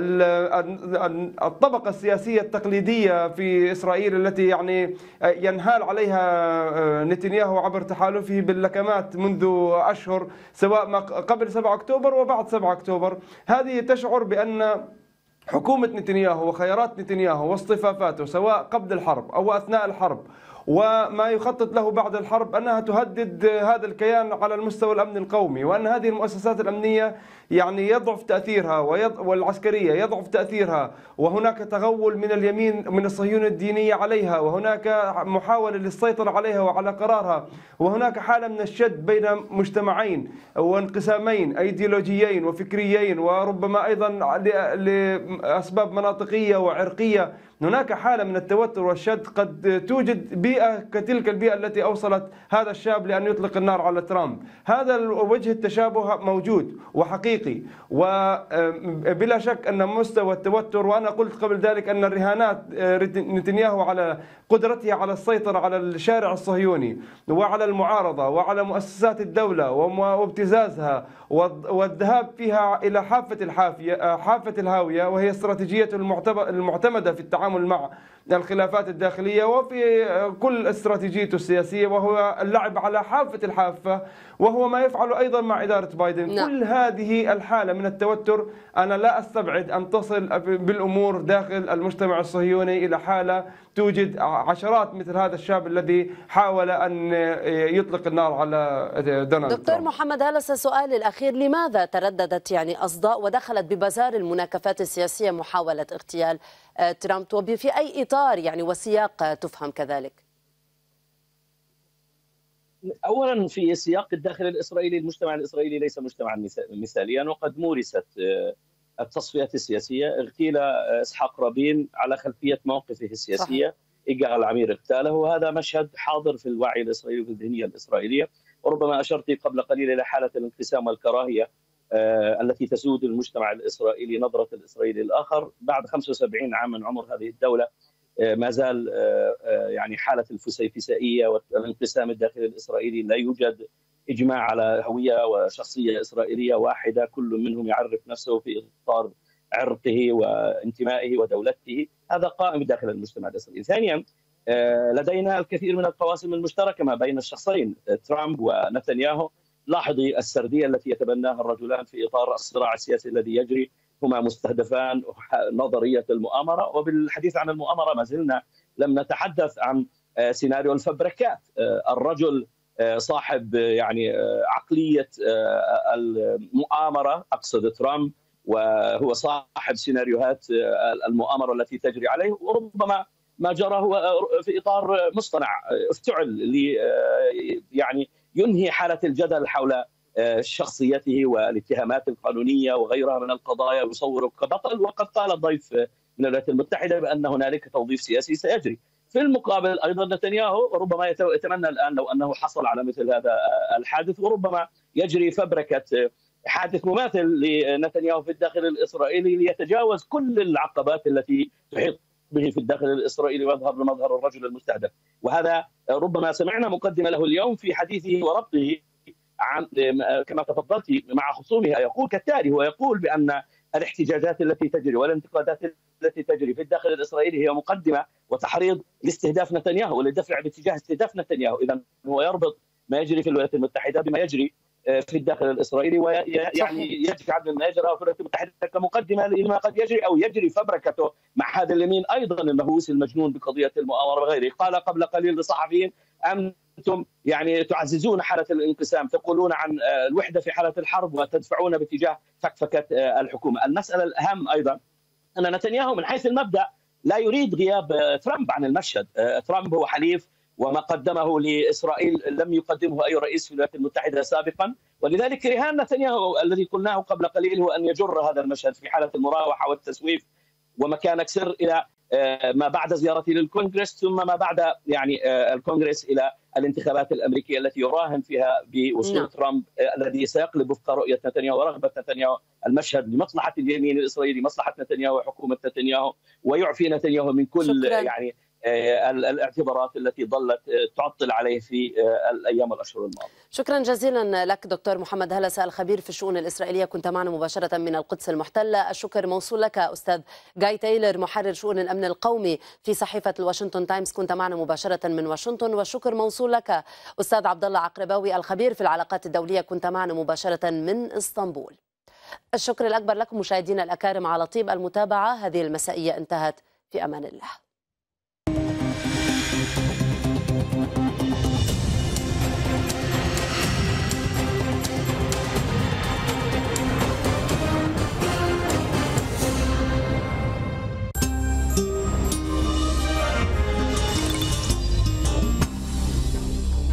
الطبقة السياسية التقليدية في إسرائيل التي ينهال عليها نتنياهو عبر تحالفه باللكمات منذ أشهر، سواء ما قبل 7 أكتوبر وبعد 7 أكتوبر. هذه تشعر بأن حكومة نتنياهو وخيارات نتنياهو واصطفافاته سواء قبل الحرب أو أثناء الحرب وما يخطط له بعد الحرب أنها تهدد هذا الكيان على المستوى الأمن القومي، وأن هذه المؤسسات الأمنية يضعف تأثيرها والعسكرية يضعف تأثيرها، وهناك تغول من اليمين من الصهيونية الدينية عليها، وهناك محاولة للسيطرة عليها وعلى قرارها، وهناك حالة من الشد بين مجتمعين وانقسامين أيديولوجيين وفكريين، وربما أيضا لأسباب مناطقية وعرقية. هناك حالة من التوتر والشد، قد توجد بيئة كتلك البيئة التي أوصلت هذا الشاب لأن يطلق النار على ترامب. هذا وجه التشابه موجود وحقيقي، وبلا شك أن مستوى التوتر، وأنا قلت قبل ذلك أن الرهانات نتنياهو على قدرته على السيطرة على الشارع الصهيوني وعلى المعارضة وعلى مؤسسات الدولة وابتزازها والذهاب فيها إلى حافة الهاوية، وهي استراتيجيته المعتمدة في التعامل مع الخلافات الداخلية وفي كل استراتيجيته السياسية، وهو اللعب على حافة الحافة، وهو ما يفعله أيضا مع إدارة بايدن. نعم. كل هذه الحالة من التوتر أنا لا أستبعد أن تصل بالأمور داخل المجتمع الصهيوني إلى حالة توجد عشرات مثل هذا الشاب الذي حاول أن يطلق النار على دونالد دكتور ترامب. محمد، هذا السؤال الأخير: لماذا ترددت أصداء ودخلت ببزار المناكفات السياسية محاولة اغتيال ترامب، وفي أي إطار وسياق تفهم كذلك؟ أولا في سياق الداخل الإسرائيلي، المجتمع الإسرائيلي ليس مجتمعا مثاليا، وقد مورست التصفيات السياسية. اغتيل إسحاق رابين على خلفية موقفه السياسية، إيجال عمير اغتاله، وهذا مشهد حاضر في الوعي الإسرائيلي وفي الذهنية الإسرائيلية. وربما أشرت قبل قليل إلى حالة الانقسام والكراهية التي تسود المجتمع الإسرائيلي، نظرة الإسرائيلي الآخر. بعد 75 عام من عمر هذه الدولة ما زال حالة الفسيفسائية والانقسام الداخلي الإسرائيلي، لا يوجد إجماع على هوية وشخصية إسرائيلية واحدة، كل منهم يعرف نفسه في إطار عرقه وانتمائه ودولته. هذا قائم داخل المجتمع الإسرائيلي. ثانيا، لدينا الكثير من القواسم المشتركة ما بين الشخصين ترامب ونتنياهو. لاحظي السردية التي يتبناها الرجلان في إطار الصراع السياسي الذي يجري، هما مستهدفان نظرية المؤامرة. وبالحديث عن المؤامرة ما زلنا لم نتحدث عن سيناريو الفبركات. الرجل صاحب عقلية المؤامرة، أقصد ترامب، وهو صاحب سيناريوهات المؤامرة التي تجري عليه، وربما ما جرى هو في إطار مصطنع افتعل ينهي حالة الجدل حول شخصيته والاتهامات القانونية وغيرها من القضايا، يصور كبطل. وقد قال الضيف من الولايات المتحدة بأن هنالك توظيف سياسي سيجري. في المقابل أيضا نتنياهو ربما يتمنى الآن لو أنه حصل على مثل هذا الحادث، وربما يجري فبركة حادث مماثل لنتنياهو في الداخل الإسرائيلي ليتجاوز كل العقبات التي تحيط به في الداخل الإسرائيلي ويظهر بمظهر الرجل المستهدف. وهذا ربما سمعنا مقدمة له اليوم في حديثه وربطه عن كما تفضلت مع خصومها، يقول كالتالي: هو يقول بأن الاحتجاجات التي تجري والانتقادات التي تجري في الداخل الإسرائيلي هي مقدمة وتحريض لاستهداف نتنياهو وللدفع باتجاه استهداف نتنياهو. إذن هو يربط ما يجري في الولايات المتحدة بما يجري في الداخل الإسرائيلي، ويعني يجعل النيجر أو الولايات المتحدة كمقدمة لما قد يجري أو يجري فبركته مع هذا اليمين أيضا المهووس المجنون بقضية المؤامرة وغيره. قال قبل قليل لصحفيين: أنتم يعني تعززون حالة الانقسام، تقولون عن الوحدة في حالة الحرب وتدفعون باتجاه فكفكة الحكومة. المسألة الأهم أيضا أن نتنياهو من حيث المبدأ لا يريد غياب ترامب عن المشهد. ترامب هو حليف، وما قدمه لإسرائيل لم يقدمه أي رئيس في الولايات المتحدة سابقا، ولذلك رهان نتنياهو الذي قلناه قبل قليل هو أن يجر هذا المشهد في حالة المراوحة والتسويف ومكانك سر إلى ما بعد زيارته للكونغرس، ثم ما بعد يعني الكونغرس إلى الانتخابات الأمريكية التي يراهن فيها بوصول ترامب الذي سيقلب وفق رؤية نتنياهو ورغبة نتنياهو المشهد لمصلحة اليمين الإسرائيلي، مصلحة نتنياهو وحكومة نتنياهو، ويعفي نتنياهو من كل يعني الاعتبارات التي ظلت تعطل عليه في الأيام والأشهر الماضية. شكرا جزيلا لك دكتور محمد هلسة الخبير في الشؤون الإسرائيلية، كنت معنا مباشرة من القدس المحتلة. الشكر موصول لك أستاذ جاي تايلر محرر شؤون الأمن القومي في صحيفة الواشنطن تايمز، كنت معنا مباشرة من واشنطن. والشكر موصول لك أستاذ عبد الله عقرباوي الخبير في العلاقات الدولية، كنت معنا مباشرة من اسطنبول. الشكر الأكبر لكم مشاهدينا الأكارم على طيب المتابعة. هذه المسائية انتهت، في أمان الله.